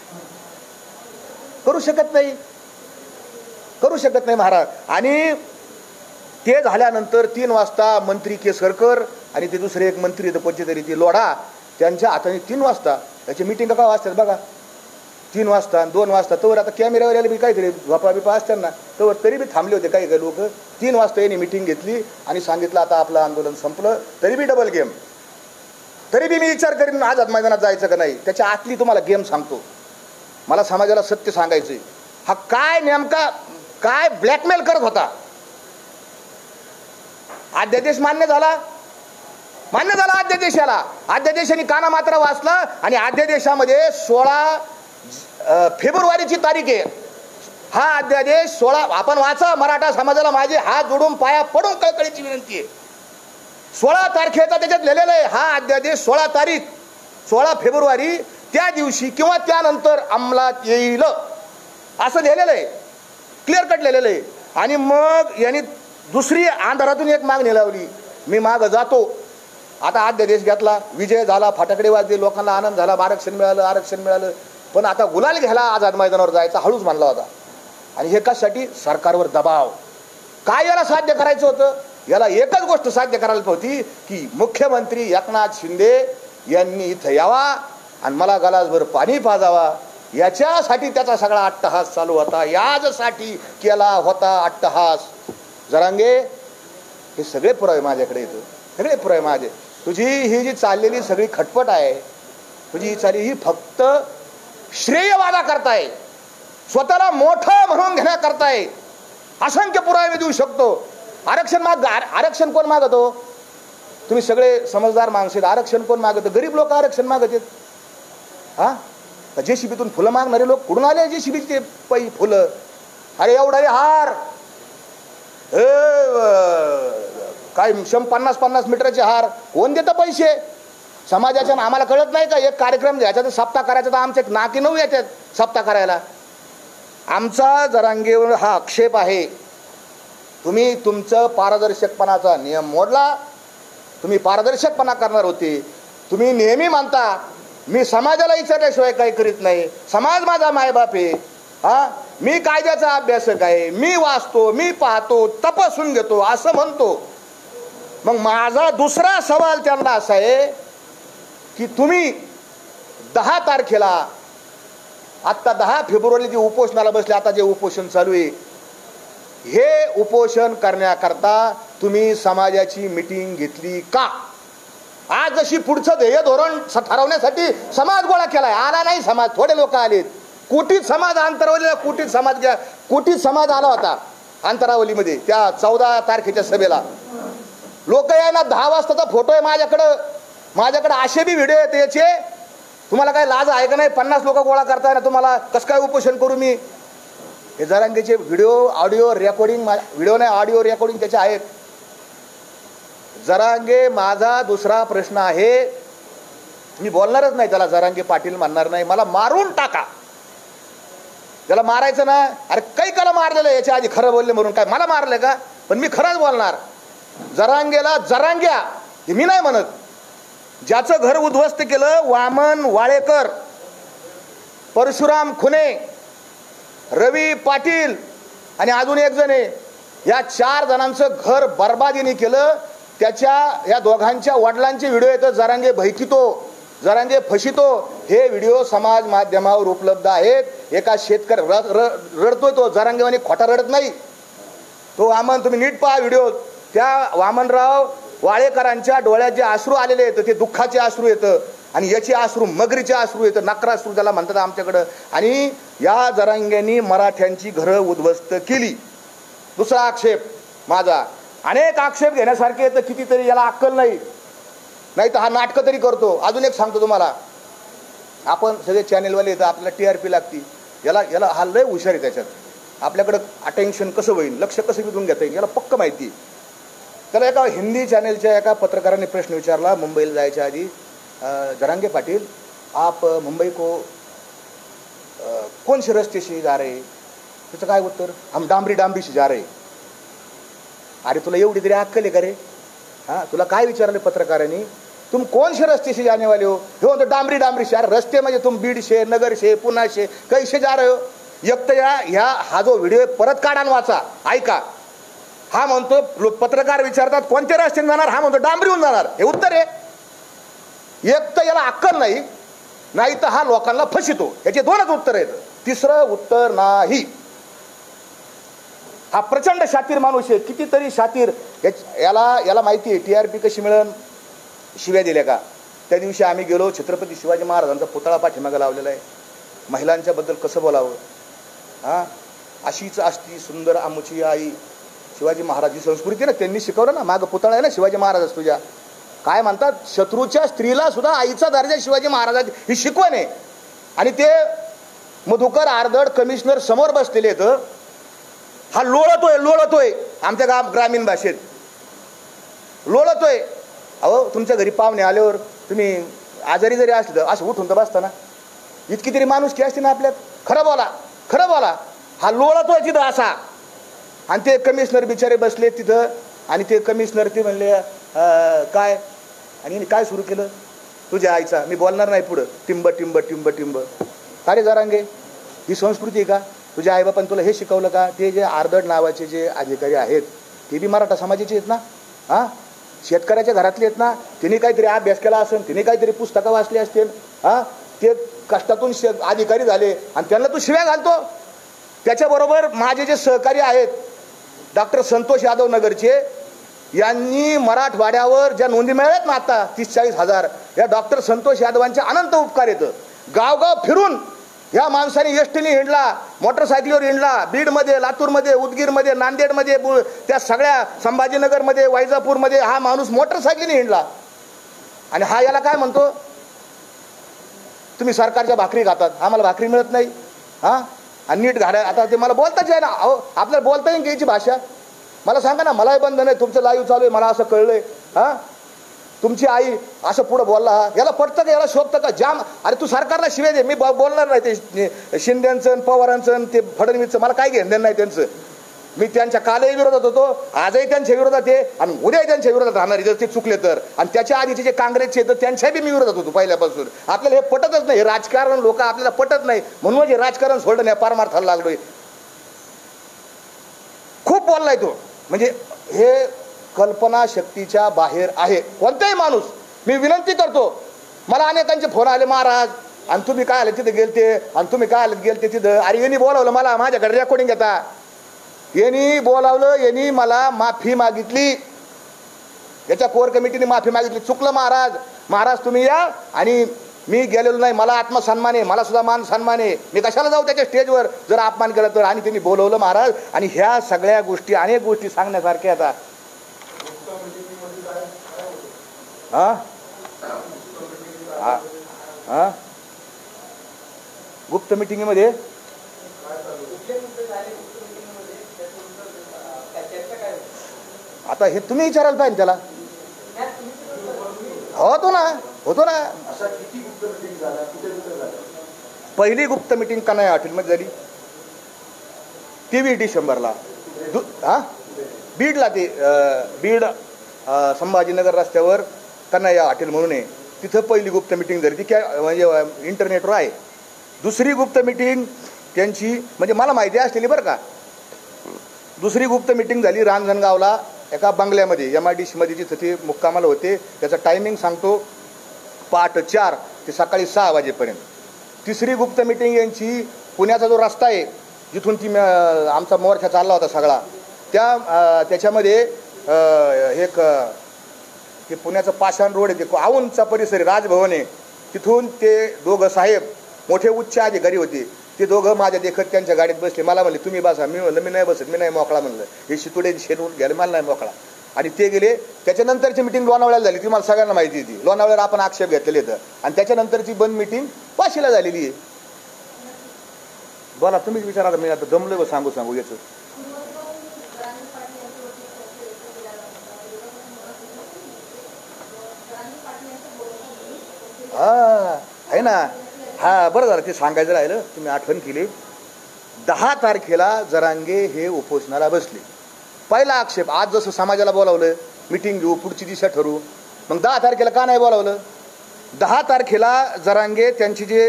करू शकत नाही करू शकत नाही महाराज. आणि ते झाल्यानंतर तीन वाजता मंत्री केसरकर आणि ते दुसरे एक मंत्री कोणते तरी ते लोढा, त्यांच्या हाताने तीन वाजता त्याची मिटिंग का वाजतात बघा, तीन वाजता दोन वाजता तवर आता कॅमेऱ्यावर यायला बी काहीतरी झोपा बिपा असतात ना, तवर तरी बी थांबले होते काही काही लोक. तीन वाजता यांनी मिटिंग घेतली आणि सांगितलं आता आपलं आंदोलन संपलं. तरी बी डबल गेम, तरी बी मी विचार करीन आझाद मैदानात जायचं का नाही. त्याच्या आतली तुम्हाला गेम सांगतो, मला समाजाला सत्य सांगायचंय. हा काय नेमका काय ब्लॅकमेल करत होता. अध्यादेश मान्य झाला मान्य झाला अध्यादेशाला, अध्यादेशाने काना मात्र वाचला आणि अध्यादेशामध्ये सोळा फेब्रुवारीची तारीख आहे. हा अध्यादेश सोळा आपण वाचा, मराठा समाजाला माझे हात जोडून पाया पडून कळकळीची विनंती आहे. सोळा तारखेचा त्याच्यात लिहिलेलं आहे हा अध्यादेश, सोळा तारीख सोळा फेब्रुवारी त्या दिवशी किंवा त्यानंतर अंमलात येईल असं लिहिलेलं आहे, क्लिअर कट लिहिलेलं आहे. आणि मग यांनी दुसरी अंधारातून एक मागणी लावली, मी माग जातो. आता अध्यादेश घेतला, विजय झाला, फटाकडे वाजले, लोकांना आनंद झाला, आरक्षण मिळालं आरक्षण मिळालं. पण आता गुलाल घ्यायला आझाद मैदानावर जायचा हळूच म्हणला होता. आणि हे कशासाठी, सरकारवर दबाव. काय याला साध्य करायचं होतं, याला एकच गोष्ट साध्य करायला होती की मुख्यमंत्री एकनाथ शिंदे यांनी इथं यावा आणि मला गलासभर पाणी पाजावा. याच्यासाठी त्याचा सगळा अट्टहास चालू होता, यासाठी केला होता अट्टहास. जरांगे हे सगळे पुरावे माझ्याकडे येतो, सगळे पुरावे माझे. तुझी ही जी चाललेली सगळी खटपट आहे, तुझी ही चालली ही फक्त श्रेयवादा करताय, स्वतःला मोठं म्हणून घेण्या करताय. असंख्य पुरावे मी देऊ शकतो. आरक्षण माग आरक्षण कोण मागतो, तुम्ही सगळे समजदार माणसं, आरक्षण कोण मागत, गरीब लोक आरक्षण मागत आहेत. हा जेसीबीतून फुलं मागणारे लोक कुठून आले, जेसीबीचे पै फुलं. अरे एवढा हार काय शं पन्नास पन्नास मीटरचे हार कोण देतं पैसे समाजाच्या. आम्हाला कळत नाही का, एक कार्यक्रम घ्यायचा तर सप्ताह करायचा, तर आमचे नाकी नऊ येतात सप्ताह करायला. आमचा जरांगेवर हा आक्षेप आहे, तुम्ही तुमचं पारदर्शकपणाचा नियम मोडला. तुम्ही पारदर्शकपणा करणार होते, तुम्ही नेहमी मानता मी समाजाला विचारल्याशिवाय काही करीत नाही, समाज माझा मायबाप आहे. हा मी कायद्याचा अभ्यासक आहे, मी वाचतो, मी पाहतो, तपासून घेतो असं म्हणतो. मग माझा दुसरा सवाल त्यांना असा आहे की तुम्ही दहा तारखेला आत्ता दहा फेब्रुवारी जे उपोषणाला बसले, आता जे उपोषण चालू आहे, हे उपोषण करण्याकरता तुम्ही समाजाची मिटिंग घेतली का? आज जशी पुढचं ध्येय धोरण ठरवण्यासाठी समाज गोळा केलाय, आला नाही समाज, थोडे लोक आलेत. कोटीत समाज अंतरावलीला कोटीत समाज कोटीत समाज आला होता अंतरावलीमध्ये त्या चौदा तारखेच्या सभेला. लोक आहे ना, दहा वाजताचा फोटो आहे माझ्याकडं, माझ्याकडे असे बी व्हिडिओ आहेत याचे. तुम्हाला काय लाज आहे का नाही? पन्नास लोक गोळा करताय ना, तुम्हाला कसं काय उपोषण करू मी? हे जरांगेचे व्हिडिओ ऑडिओ रेकॉर्डिंग, व्हिडिओ नाही ऑडिओ रेकॉर्डिंग त्याचे आहेत. जरांगे, माझा दुसरा प्रश्न आहे, मी बोलणारच नाही त्याला, जरांगे पाटील म्हणणार नाही, मला मारून टाका. त्याला मारायचं ना, अरे काही काला मारलेलं याच्या आधी खरं बोलले म्हणून काय मला मारलं का? पण मी खरंच बोलणार. जरांगेला जरांग्या हे मी नाही म्हणत. ज्याचं घर उद्ध्वस्त केलं, वामन वाळेकर, परशुराम खुने, रवी पाटील आणि अजून एक जण आहे, या चार जणांचं घर बर्बादीने केलं. त्याच्या या दोघांच्या वडिलांचे व्हिडिओ येतं, जरांगे भयकितो, जरांगे फशितो. हे व्हिडिओ समाज माध्यमावर उपलब्ध आहेत. एका शेतकरी रडतोय, तो जरांगेवानी खोटा रडत नाही तो. वामन तुम्ही नीट पहा व्हिडिओ. त्या वामनराव वाळेकरांच्या डोळ्यात जे अश्रू आलेले आहेत ते दुःखाचे अश्रू येतं, आणि याचे अश्रू मगरीचे अश्रू येतं, नक्राश्रू ज्याला म्हणतात आमच्याकडं. आणि या जरांग्यांनी मराठ्यांची घरं उद्ध्वस्त केली. दुसरा आक्षेप माझा, अनेक आक्षेप घेण्यासारखे येतं, कितीतरी याला अक्कल नाही, नाही तर हा नाटकं तरी करतो. अजून एक सांगतो तुम्हाला, आपण सगळे चॅनेलवाले येतं, आपल्याला टी आर पी लागती, याला याला हा लय हुशार आहे. त्याच्यात आपल्याकडं अटेन्शन कसं होईल, लक्ष कसं विधून घेता येईल याला पक्क माहिती. त्याला एका हिंदी चॅनेलच्या एका पत्रकाराने प्रश्न विचारला मुंबईला जायच्या आधी, जरांगे पाटील आप मुंबई को कौन से रस्ते से जा रहे? त्याचं काय उत्तर? हम डांबरी डांबरी से जा रहे. अरे तुला एवढी तरी अक्कल आहे का रे? हां, तुला काय विचारले पत्रकारांनी, तुम कौन से रस्ते से जाने वाले हो? हे म्हणतो डांबरी डांबरी से. अरे रस्ते म्हणजे तुम बीड से, नगर से, पुणा से, कैसे जा रहे हो? एक तर या ह्या हा जो व्हिडिओ परत काढा आणि वाचा, ऐका. हा म्हणतो, पत्रकार विचारतात कोणत्या रस्त्याने जाणार, हा म्हणतो डांबरीहून जाणार. हे उत्तर आहे. एक तर याला अक्कल नाही, नाही तर हा लोकांना फसितो. याचे दोनच उत्तर आहेत, तिसरं उत्तर नाही. हा प्रचंड शातीर माणूस आहे, कितीतरी शातीर. याला याला माहिती आहे टी आर पी कशी मिळेल, शिव्या दिल्या का. त्या दिवशी आम्ही गेलो, छत्रपती शिवाजी महाराजांचा पुतळा पाठीमागे लावलेला आहे, महिलांच्या बद्दल कसं बोलावं, हां अशीच असती सुंदर आमुची आई. शिवाजी महाराज ही संस्कृती ना, त्यांनी शिकवलं ना, मागं पुतळा आहे ना शिवाजी महाराज तुझ्या. काय म्हणतात, शत्रूच्या स्त्रीला सुद्धा आईचा दर्जा शिवाजी महाराजांची ही शिकवण आहे. आणि ते मधुकर आर्दड कमिशनर समोर बसलेले आहेत, हा लोळतोय लोळतोय आमच्या गाव ग्रामीण भाषेत लोळतोय. अहो तुमच्या घरी पाहुणे आल्यावर तुम्ही आजारी जरी असले तर असं उठून तर बसताना, इतकी तरी माणुसकी असते ना आपल्यात. खरं बोला, खरं बोला. हा लोळतोय तिथं असा, आणि ते कमिशनर बिचारे बसले तिथं, आणि ते कमिशनर ते म्हणले काय, आणि काय सुरू केलं, तुझ्या आईचा, मी बोलणार नाही पुढं, टिंब टिंब टिंब टिंब. अरे जरांगे, ही संस्कृती आहे का? तुझ्या आईबापान तुला हे शिकवलं का? ते जे आर्दड नावाचे जे अधिकारी आहेत ते बी मराठा समाजाचे आहेत ना, हां शेतकऱ्याच्या घरातले आहेत ना, तिने काहीतरी अभ्यास केला असेल, तिने काहीतरी पुस्तकं वाचली असतील, हां ते कष्टातून शे अधिकारी झाले, आणि त्यांना तू शिव्या घालतो. त्याच्याबरोबर माझे जे सहकारी आहेत डॉक्टर संतोष यादव नगरचे, यांनी मराठवाड्यावर ज्या नोंदी मिळाल्यात ना आता तीस चाळीस हजार, या डॉक्टर संतोष यादवांचे अनंत उपकार येतं. गावगाव फिरून या माणसाने एसटीने हिंडला, मोटरसायकलीवर हिंडला, बीडमध्ये, लातूरमध्ये, उदगीरमध्ये, नांदेडमध्ये, त्या सगळ्या संभाजीनगरमध्ये, वैजापूरमध्ये हा माणूस मोटरसायकलीने हिंडला. आणि हा याला काय म्हणतो, तुम्ही सरकारच्या भाकरी खातात, आम्हाला भाकरी मिळत नाही, हां आणि नीट घाला. आता ते मला बोलताच आहे ना, अहो आपल्याला बोलता येईल घ्यायची भाषा. मला सांगा ना, मलाही बंद नाही, तुमचं लाईव्ह चालू आहे, मला असं कळलंय, हां तुमची आई असं पुढं बोलला, याला पटतं का, याला शोभतं का? जाम. अरे तू सरकारला शिवे दे, मी बोलणार नाही ते शिंदेचं पवारांचं ते फडणवीसचं, मला काय घेणं नाही त्यांचं. मी त्यांच्या कालही विरोधात होतो, आजही त्यांच्या विरोधात आहे, आणि उद्याही त्यांच्या विरोधात राहणार जर ते चुकले तर. आणि त्याच्या आधीचे जे काँग्रेसचे तर त्यांच्या बी मी विरोधात होतो पहिल्यापासून. आपल्याला हे पटतच नाही, हे राजकारण लोक आपल्याला पटत नाही, म्हणून हे राजकारण सोडलं नाही, पारमार्थाला लागलोय. खूप बोललाय तो, म्हणजे हे कल्पना शक्तीच्या बाहेर आहे कोणताही माणूस. मी विनंती करतो, मला अनेकांचे फोन आले, महाराज आणि तुम्ही काय आले तिथे गेलते, आणि तुम्ही काय आले गेलते तिथं. अरे यांनी बोलावलं मला, माझ्याकडे रेकॉर्डिंग घेता, यांनी बोलावलं, यांनी मला माफी मागितली, याच्या कोर कमिटीने माफी मागितली. चुकलं महाराज, महाराज तुम्ही या. आणि मी गेलेलो नाही, मला आत्मसन्मान आहे, मला सुद्धा मान सन्मान आहे, मी कशाला जाऊ त्याच्या स्टेजवर जर अपमान केला तर. आणि त्यांनी बोलवलं महाराज. आणि ह्या सगळ्या गोष्टी, अनेक गोष्टी सांगण्यासारख्या आता. हा हा हा गुप्त मिटिंगमध्ये आता हे तुम्ही विचारायला पाहिजे त्याला. होतो ना होतो ना पहिली गुप्त मिटिंग कन्हैया हॉटेलमध्ये झाली तेवीस डिसेंबरला. हा बीडला ते बीड संभाजीनगर रस्त्यावर कन्हैया हॉटेल म्हणून आहे तिथं पहिली गुप्त मिटिंग झाली. ती काय म्हणजे इंटरनेटवर आहे. दुसरी गुप्त मिटिंग त्यांची म्हणजे मला माहिती असलेली बरं का. दुसरी गुप्त मिटिंग झाली रांजणगावला एका बंगल्यामध्ये एम आय डी सी मध्ये जिथं ते मुक्कामाला होते. त्याचं टायमिंग सांगतो पहाटे चार ते सकाळी सहा वाजेपर्यंत. तिसरी गुप्त मिटिंग यांची पुण्याचा जो रस्ता आहे जिथून ती आमचा मोर्चा चालला होता सगळा त्या त्याच्यामध्ये एक ते पुण्याचं पाषाण रोड आहे ते औंधचा परिसर आहे राजभवन आहे तिथून ते दोघं साहेब मोठे उच्च अधिकारी होते ते दोघं माझ्या देखत त्यांच्या गाडीत बसले. मला म्हणले तुम्ही बसा. मी म्हणलं मी नाही बसत मी नाही मोकळा म्हणलं हे शितुडे शेणून घ्यायला मला नाही मोकळा. आणि ते गेले. त्याच्यानंतरची मिटिंग लोणावळ्याला झाली ती मला सगळ्यांना माहिती होती. लोणावळ्यावर आपण आक्षेप घेतलेले तर आणि त्याच्यानंतरची बंद मिटिंग वाशीला झालेली आहे. बोला तुम्हीच विचारा. मी आता जमलोय सांगू सांगू याचं. हा आहे ना. हा बरं झालं ते सांगायचं राहिलं तुम्ही आठवण केली. दहा तारखेला जरांगे हे उपोषणाला बसले. पहिला आक्षेप आज जसं समाजाला बोलावलं मिटिंग घेऊ पुढची दिशा ठरवू मग दहा तारखेला का नाही बोलावलं. दहा तारखेला जरांगे त्यांची जे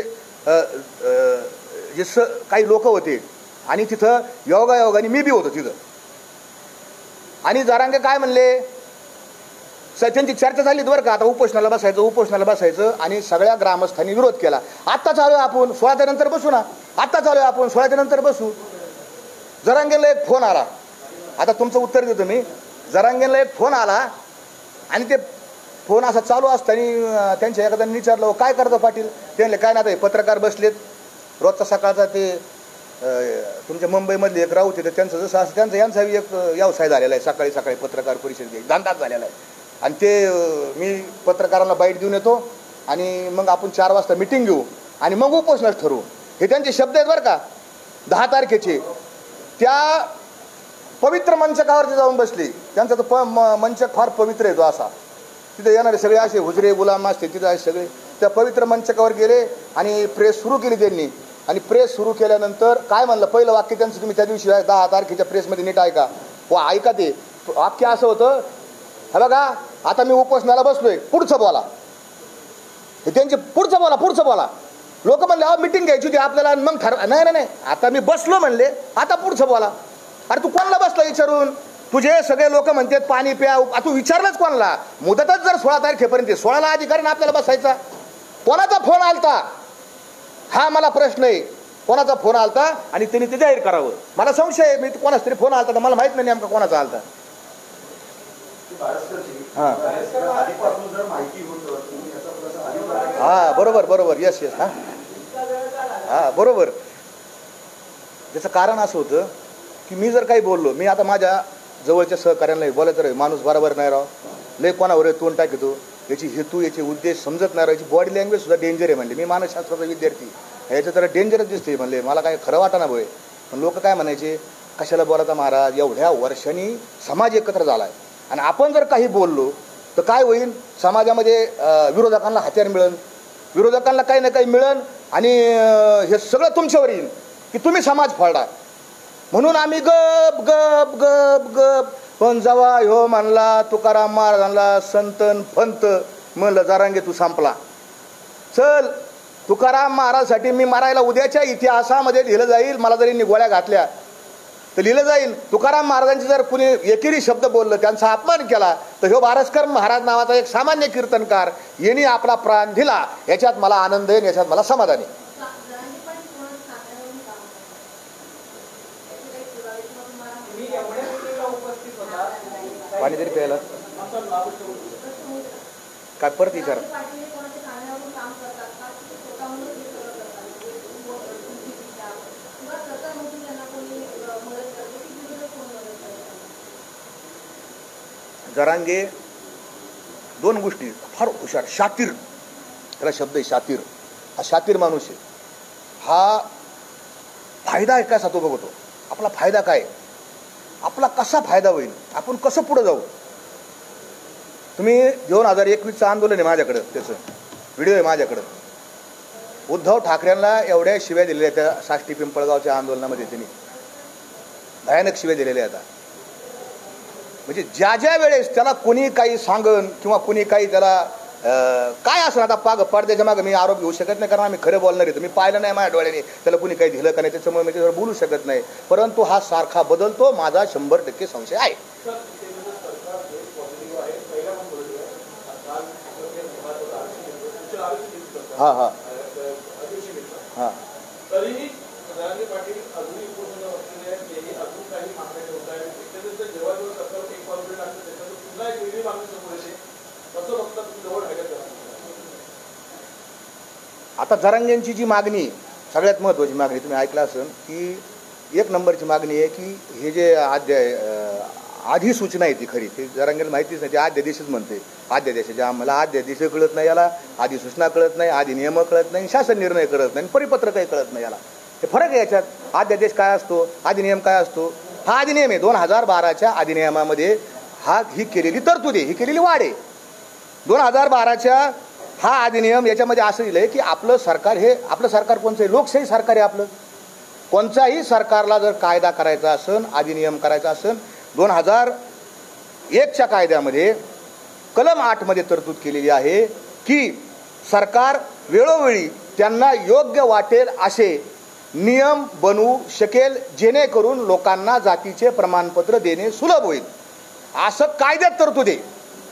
जे स काही लोक होते आणि तिथं योगायोगाने मी बी होतो तिथं. आणि जरांगे काय म्हणले त्यांची चर्चा झाली बरं का. आता उपोषणाला बसायचं उपोषणाला बसायचं आणि सगळ्या ग्रामस्थांनी विरोध केला. आत्ता चालू आहे आपण सोळाच्या नंतर बसू ना. आत्ता चालू आहे आपण सोळाच्या नंतर बसू. जरांगेला एक फोन आला. आता तुमचं उत्तर देतो मी. जरांगेला एक फोन आला आणि ते फोन असा चालू असताना त्यांच्या एखाद्याने विचारलं काय करतो पाटील. ते म्हणले काय ना आता पत्रकार बसलेत रोजचा सकाळचा ते तुमच्या मुंबईमधले एक राऊत तर त्यांचं जसं असं त्यांचा यांचा एक व्यवसाय झालेला आहे. सकाळी सकाळी पत्रकार परिषद धंदाच झालेला आहे. आणि ते मी पत्रकारांना बाईट देऊन येतो आणि मग आपण चार वाजता मिटिंग घेऊ आणि मग उपोषणास ठरवू. हे त्यांचे शब्द आहेत बरं का. दहा तारखेचे त्या पवित्र मंचकावरती जाऊन बसले. त्यांचा तो प मंचक फार पवित्र आहे तो असा. तिथे येणारे सगळे असे हुजरे गुलाम असते तिथे असे सगळे त्या पवित्र मंचकावर गेले आणि प्रेस सुरू केली त्यांनी. आणि प्रेस सुरू केल्यानंतर काय म्हणलं पहिलं वाक्य त्यांचं तुम्ही त्या दिवशी दहा तारखेच्या प्रेसमध्ये नीट ऐका व ऐका. ते वाक्य असं होतं हे बघा आता मी उपोषणाला बसलोय पुढचं बोला. हे त्यांचे पुढचं बोला पुढचं बोला. लोक म्हणले अहो मिटिंग घ्यायची होती आपल्याला मग ठर नाही नाही नाही आता मी बसलो म्हणले आता पुढचं बोला. अरे तू कोणाला बसला विचारून. तुझे सगळे लोक म्हणतात पाणी प्या. तू विचारलंच कोणाला. मुदतच जर सोळा तारखेपर्यंत सोळाला अधिकारी आपल्याला बसायचा. कोणाचा फोन आलता हा मला प्रश्न आहे. कोणाचा फोन आलता आणि त्यांनी ते जाहीर करावं. मला संशय आहे मी कोणाच तरी फोन आलता तर मला माहित नाही नेमका कोणाचा आलता. हा हा बरोबर बरोबर यस यस हा हा बरोबर. त्याचं कारण असं होतं की मी जर काही बोललो मी आता माझ्या जवळच्या सहकार्यांना बोलायचं रे माणूस बरोबर नाही राव लय कोणावर तोंड टाकतो याची हेतू याचे उद्देश समजत नाही राव. याची बॉडी लँग्वेज सुद्धा डेंजर आहे म्हणले. मी मानसशास्त्राचा विद्यार्थी याचं जरा डेंजरच दिसते म्हणले. मला काय खरं वाटाना भोय. पण लोक काय म्हणायचे कशाला बोलायचा महाराज एवढ्या वर्षांनी समाज एकत्र झाला आहे आणि आपण जर काही बोललो तर काय होईल समाजामध्ये विरोधकांना हत्यार मिळेल विरोधकांना काही ना काही मिळेल आणि हे सगळं तुमच्यावर येईल की तुम्ही समाज फोडा. म्हणून आम्ही गप गप गप गप. पण जेव्हा ह्यो म्हणला तुकाराम महाराजांना संतन फंत म्हणलं जरांगे तू संपला. चल तुकाराम महाराजसाठी मी मरायला उद्याच्या इतिहासामध्ये लिहिलं जाईल. मला जरी गोळ्या घातल्या तर लिहिलं जाईल. तुकाराम महाराजांचे जर कुणी एकेरी शब्द बोललं त्यांचा अपमान केला तर ह्यो बारसकर महाराज नावाचा एक सामान्य कीर्तनकार यांनी आपला प्राण दिला. याच्यात मला आनंद आहे याच्यात मला समाधान आहे. पाणी तरी प्यायला काय परत विचार. जरांगे दोन गोष्टी फार हुशार, शातीर, त्याला शब्द आहे शातीर. हा शातीर माणूस आहे. हा फायदा आहे का तो बघतो. आपला फायदा काय, आपला कसा फायदा होईल, आपण कसं पुढे जाऊ. तुम्ही दोन हजार एकवीसचं आंदोलन आहे माझ्याकडं, त्याचं व्हिडिओ आहे माझ्याकडं. उद्धव ठाकरेंना एवढ्या शिव्या दिलेल्या त्या साष्टी पिंपळगावच्या आंदोलनामध्ये त्यांनी भयानक शिव्या दिलेल्या आता. म्हणजे ज्या ज्या वेळेस त्याला कोणी काही सांगन किंवा कोणी काही त्याला काय असं आता पाग पडद्याच्या मागं मी आरोप घेऊ शकत नाही, कारण आम्ही खरं बोलणार आहे. मी पाहिलं नाही माझ्या डोळ्याने त्याला कोणी काही दिलं का नाही, त्याच्यामुळे मी त्याच्यावर बोलू शकत नाही. परंतु हा सारखा बदलतो, माझा शंभर टक्के संशय आहे. हा हा हा आता जरांगेंची जी मागणी सगळ्यात महत्त्वाची मागणी तुम्ही ऐकलं असेल की एक नंबरची मागणी आहे की हे जे आद्य आधी सूचना आहे ती खरी ती जरांगेला माहितीच नाही. ती आद्य दिवशीच म्हणते आद्य देशाचे आम्हाला आद्य दिवस कळत नाही, याला आधी सूचना कळत नाही, आधी नियम कळत नाही, शासन निर्णय कळत नाही, परिपत्र काही कळत नाही. याला हे फरक आहे याच्यात. आद्यादेश काय असतो, अधिनियम काय असतो. हा अधिनियम आहे दोन हजार बाराच्या अधिनियमामध्ये हा ही केलेली तरतूद आहे, ही केलेली वाढ आहे. दोन हजार बाराच्या हा अधिनियम याच्यामध्ये असं दिलंय की आपलं सरकार हे आपलं सरकार कोणचं आहे, लोकशाही सरकार आहे आपलं. कोणत्याही सरकारला जर कायदा करायचा असेल, अधिनियम करायचा असेल, दोन हजार एकच्या कायद्यामध्ये कलम आठ मध्ये तरतूद केलेली आहे की सरकार वेळोवेळी त्यांना योग्य वाटेल असे नियम बनवू शकेल जेणेकरून लोकांना जातीचे प्रमाणपत्र देणे सुलभ होईल, असं कायद्यात तरतूद आहे.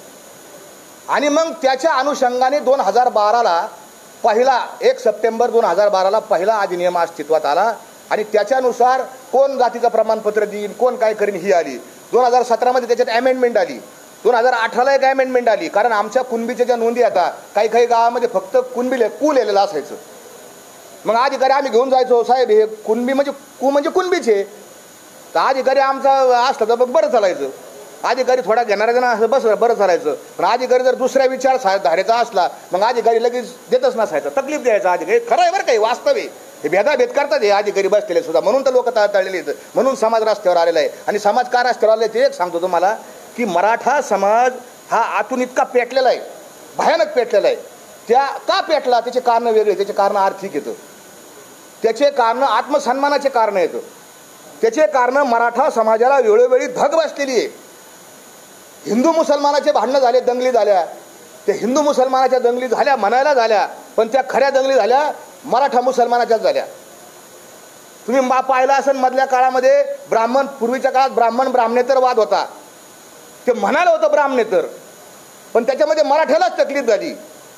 आणि मग त्याच्या अनुषंगाने दोन हजार बाराला पहिला एक सप्टेंबर दोन हजार बाराला पहिला अधिनियम अस्तित्वात आला आणि त्याच्यानुसार कोण जातीचं प्रमाणपत्र देईल, कोण काय करीन ही आली. दोन हजार सतरामध्ये त्याच्यात अमेंडमेंट आली. दोन हजार अठराला एक अमेंडमेंट आली, कारण आमच्या कुणबीच्या ज्या नोंदी आता काही काही गावामध्ये फक्त कुणबी कू लिहिलेलं असायचं. मग अधिकारी आम्ही घेऊन जायचो, साहेब हे कुणबी म्हणजे कू म्हणजे कुणबीचे. तर अधिकारी आमचा असला तर बरं चालायचं, अधिकारी थोडा घेणारा जण असं बस बरं चालायचं. पण अधिकारी जर दुसऱ्या विचार धारेचा असला मग अधिकारी लगेच देतच नसायचा, तकलीफ द्यायचा अधिकारी. खरं आहे बरं काही वास्तव आहे, हे भेदाभेद करतात हे अधिकारी बसलेले सुद्धा, म्हणून तर लोक तळतळलेले आहेत, म्हणून समाज रस्त्यावर आलेला आहे. आणि समाज का रस्त्यावर आलेला आहे ते एक सांगतो तुम्हाला की मराठा समाज हा आतून इतका पेटलेला आहे, भयानक पेटलेला आहे. त्या का पेटला त्याचे कारण वेगळे, त्याचे कारण आर्थिक येतं, त्याचे कारण आत्मसन्मानाचे कारण येतं, त्याचे कारण मराठा समाजाला वेळोवेळी धग बसलेली आहे. हिंदू मुसलमानाचे भांडणं झाले, दंगली झाल्या, त्या हिंदू मुसलमानाच्या दंगली झाल्या म्हणायला झाल्या, पण त्या खऱ्या दंगली झाल्या मराठा मुसलमानाच्याच झाल्या. तुम्ही मा पाहिला असेल मधल्या काळामध्ये ब्राह्मण, पूर्वीच्या काळात ब्राह्मण ब्राह्मणेतर वाद होता, ते म्हणायला होतं ब्राह्मणेतर, पण त्याच्यामध्ये मराठ्यालाच तकलीफ झाली.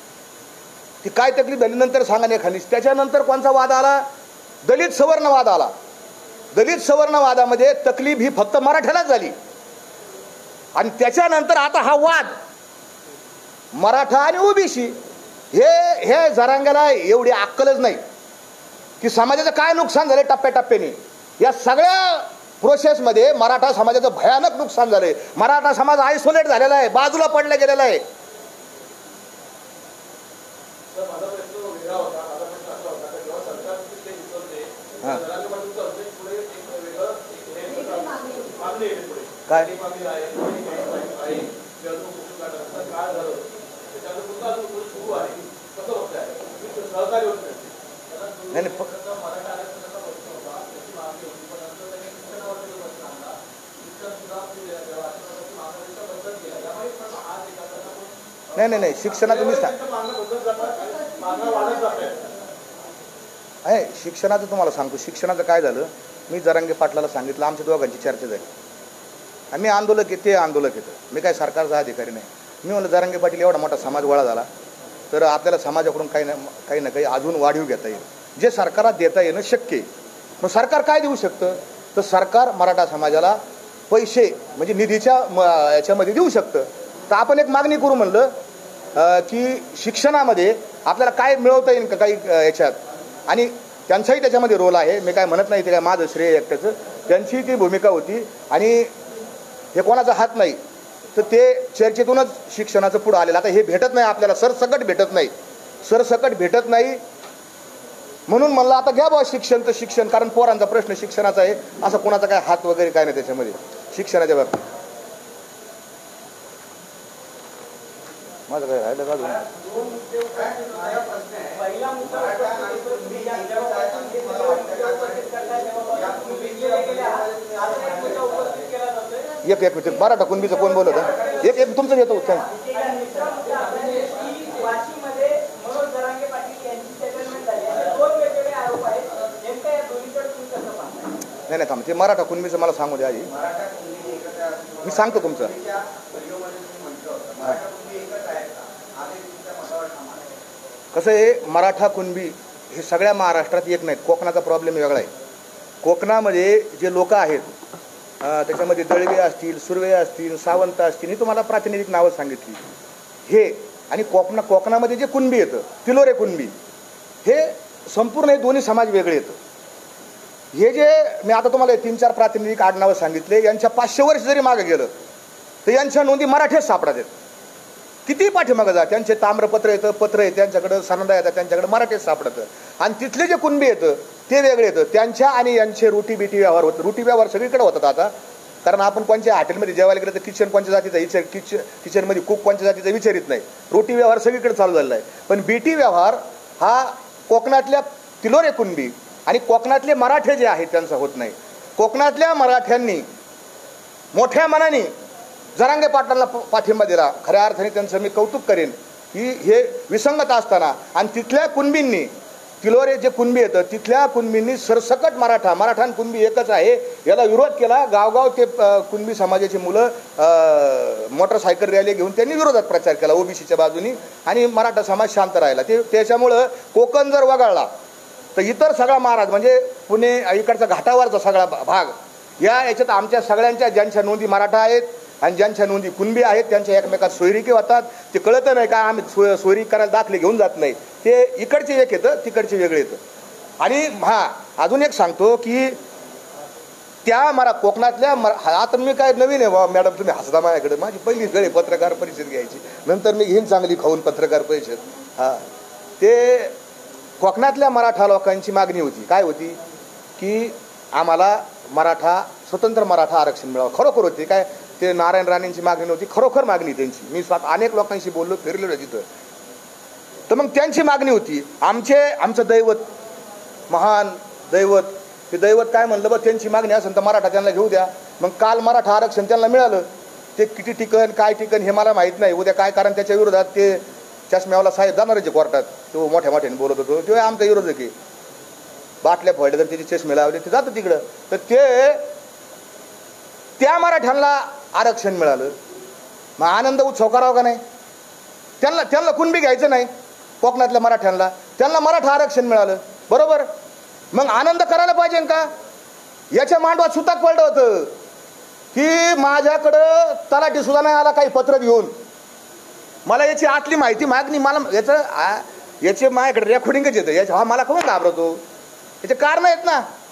ती काय तकलीफ झाली नंतर सांगा नाही खाली. त्याच्यानंतर कोणचा वाद आला, दलित सवर्ण वाद आला. दलित सवर्ण वादामध्ये तकलीफ ही फक्त मराठ्यालाच झाली. आणि त्याच्यानंतर आता हा वाद मराठा आणि ओबीसी, हे हे जरांगेला एवढी अक्कलच नाही की समाजाचं काय नुकसान झालं टप्प्याटप्प्याने. या सगळ्या प्रोसेसमध्ये मराठा समाजाचं भयानक नुकसान झालंय. मराठा समाज आयसोलेट झालेला आहे, बाजूला पडला गेलेला आहे. काय नाही नाही नाही शिक्षणाचं मी आहे शिक्षणाचं तुम्हाला सांगतो. शिक्षणाचं काय झालं, मी जरांगे पाटलाला सांगितलं, आमच्या दोघांची चर्चा झाली. आम्ही आंदोलक आहे, ते आंदोलक येतं, मी काय सरकारचा अधिकारी नाही. मी म्हणलं जरांगे पाटील एवढा मोठा समाज गोळा झाला तर आपल्याला समाजाकडून काही ना काही ना काही अजून वाढीव घेता येईल, जे सरकारात देता येणं शक्य आहे. मग सरकार काय देऊ शकतं, तर सरकार मराठा समाजाला पैसे म्हणजे निधीच्या याच्यामध्ये देऊ शकतं. तर आपण एक मागणी करू म्हणलं की शिक्षणामध्ये आपल्याला काय मिळवता येईल का काही याच्यात, आणि त्यांचाही त्याच्यामध्ये रोल आहे. मी काय म्हणत नाही ते काय माझं श्रेय एकट्याचं, त्यांची ती भूमिका होती. आणि हे कोणाचा हात नाही, तर ते चर्चेतूनच शिक्षणाचं पुढं आलेलं. आता हे भेटत नाही आपल्याला, सरसकट भेटत नाही, सरसकट भेटत नाही. म्हणून म्हणलं आता घ्या बाबा शिक्षण तर शिक्षण, कारण पोरांचा प्रश्न शिक्षणाचा आहे, असं कोणाचा काय हात वगैरे काय नाही त्याच्यामध्ये शिक्षणाच्या बाबतीत. माझं काय राहिलं का अजून? एक एक मिनिट, मराठा कुणबीचं कोण बोलत? एक एक तुमचं येतो काय? नाही नाही थांब, ते मराठा कुणबीचं मला सांगू द्या आधी, मी सांगतो तुमचं. कसं आहे, मराठा कुणबी हे सगळ्या महाराष्ट्रात एक नाहीत, कोकणाचा प्रॉब्लेम वेगळा आहे. कोकणामध्ये जे लोक आहेत त्याच्यामध्ये दळवे असतील, सुर्वे असतील, सावंत असतील, ही तुम्हाला प्रातिनिधिक नावं सांगितली हे. आणि कोकणा कोकणामध्ये जे कुणबी येतं, तिलोरे कुणबी, हे संपूर्ण हे दोन्ही समाज वेगळे येतं. हे जे मी आता तुम्हाला तीन चार प्रातिनिधिक आडनावं सांगितले, यांच्या पाचशे वर्ष जरी मागे गेलं तर यांच्या नोंदी मराठीच सापडतात. किती पाठीमागं जा, त्यांचे ताम्रपत्र येतं, पत्र येतं त्यांच्याकडं, सनदा येतात त्यांच्याकडे, मराठीच सापडतं. आणि तिथले जे कुणबी येतं ते वेगळे येतं. त्यांच्या आणि यांचे रोटी बिटी व्यवहार होतं. रोटी व्यवहार सगळीकडे होतात आता, कारण आपण कोणत्या हॉटेलमध्ये जेवायला गेलं तर किचन कोणत्या जातीचा विचार, किचन किचनमध्ये कुक कोणत्या जातीचा विचारित नाही. रोटी व्यवहार सगळीकडे चालू झालेला आहे. पण बीटी व्यवहार हा कोकणातल्या तिलोरे कुणबी आणि कोकणातले मराठे जे आहेत त्यांचा होत नाही. कोकणातल्या मराठ्यांनी मोठ्या मनाने जरांगे पाटलांना पाठिंबा दिला. खऱ्या अर्थाने त्यांचं मी कौतुक करेन की हे विसंगत असताना, आणि तिथल्या कुणबींनी, तिलोरे जे कुणबी येतं तिथल्या कुणबींनी सरसकट मराठा मराठा आणि कुणबी एकच आहे याला विरोध केला. गावगाव ते कुणबी समाजाची मुलं मोटरसायकल रॅली घेऊन त्यांनी विरोधात प्रचार केला ओबीसीच्या बाजूनी, आणि मराठा समाज शांत राहिला. ते त्याच्यामुळं कोकण जर वगळला तर इतर सगळा महाराज म्हणजे पुणे इकडचा घाटावरचा सगळा भाग, या याच्यात आमच्या सगळ्यांच्या ज्यांच्या नोंदी मराठा आहेत आणि ज्यांच्या नोंदी कुणबी आहेत त्यांच्या एकमेकात सोयरिकी होतात. ते कळतं नाही का आम्ही सो सोयरी करायला दाखले घेऊन जात नाही. ते इकडचे एक येतं, तिकडचे वेगळे येतं. आणि हा अजून एक सांगतो की त्या मरा कोकणातल्या मरा, आता मी काय नवीन आहे बा मॅडम, तुम्ही हसता माझ्याकडे, माझी पहिलीच वेळ पत्रकार परिषद घ्यायची, नंतर मी घेईन चांगली खाऊन पत्रकार परिषद. हा, ते कोकणातल्या मराठा लोकांची मागणी होती, काय होती की आम्हाला मराठा स्वतंत्र मराठा आरक्षण मिळावं. खरोखर होती काय, ते नारायण राणेंची मागणी नव्हती, खरोखर मागणी त्यांची. मी स्वतः अनेक लोकांशी बोललो, फिरलेलो तिथं. तर मग त्यांची मागणी होती, आमचे आमचं दैवत, महान दैवत, ते दैवत काय म्हणलं बा, त्यांची मागणी असेल तर मराठा त्यांना घेऊ द्या. मग काल मराठा आरक्षण त्यांना मिळालं. ते किती टिकन काय टिकन हे मला माहीत नाही उद्या काय, कारण त्याच्या विरोधात ते चष्म्यावाला साहेब जाणार आहे कोर्टात, तो मोठ्या मोठ्याने बोलत होतो, तो आमचा विरोधक आहे. बाटल्या फोडल्या तर त्याचे चष्मे लावले ते जातं तिकडं. तर ते त्या मराठ्यांना आरक्षण मिळालं, मग आनंद उत्सव करावा का नाही? त्यांना त्यांना कुणबी घ्यायचं नाही, कोकणातल्या मराठ्यांना त्यांना मराठा आरक्षण मिळालं, बरोबर. मग आनंद करायला पाहिजे का? याच्या मांडवात सुताक पडलं होतं की माझ्याकडं तलाठी सुद्धा नाही आला काही पत्र घेऊन, मला याची आतली माहिती मागणी, मला याचं याचे माझ्याकडे रेकॉर्डिंगच येतं याच्या, हा मला कोण घाबरतो, याचे कारण आहेत ना.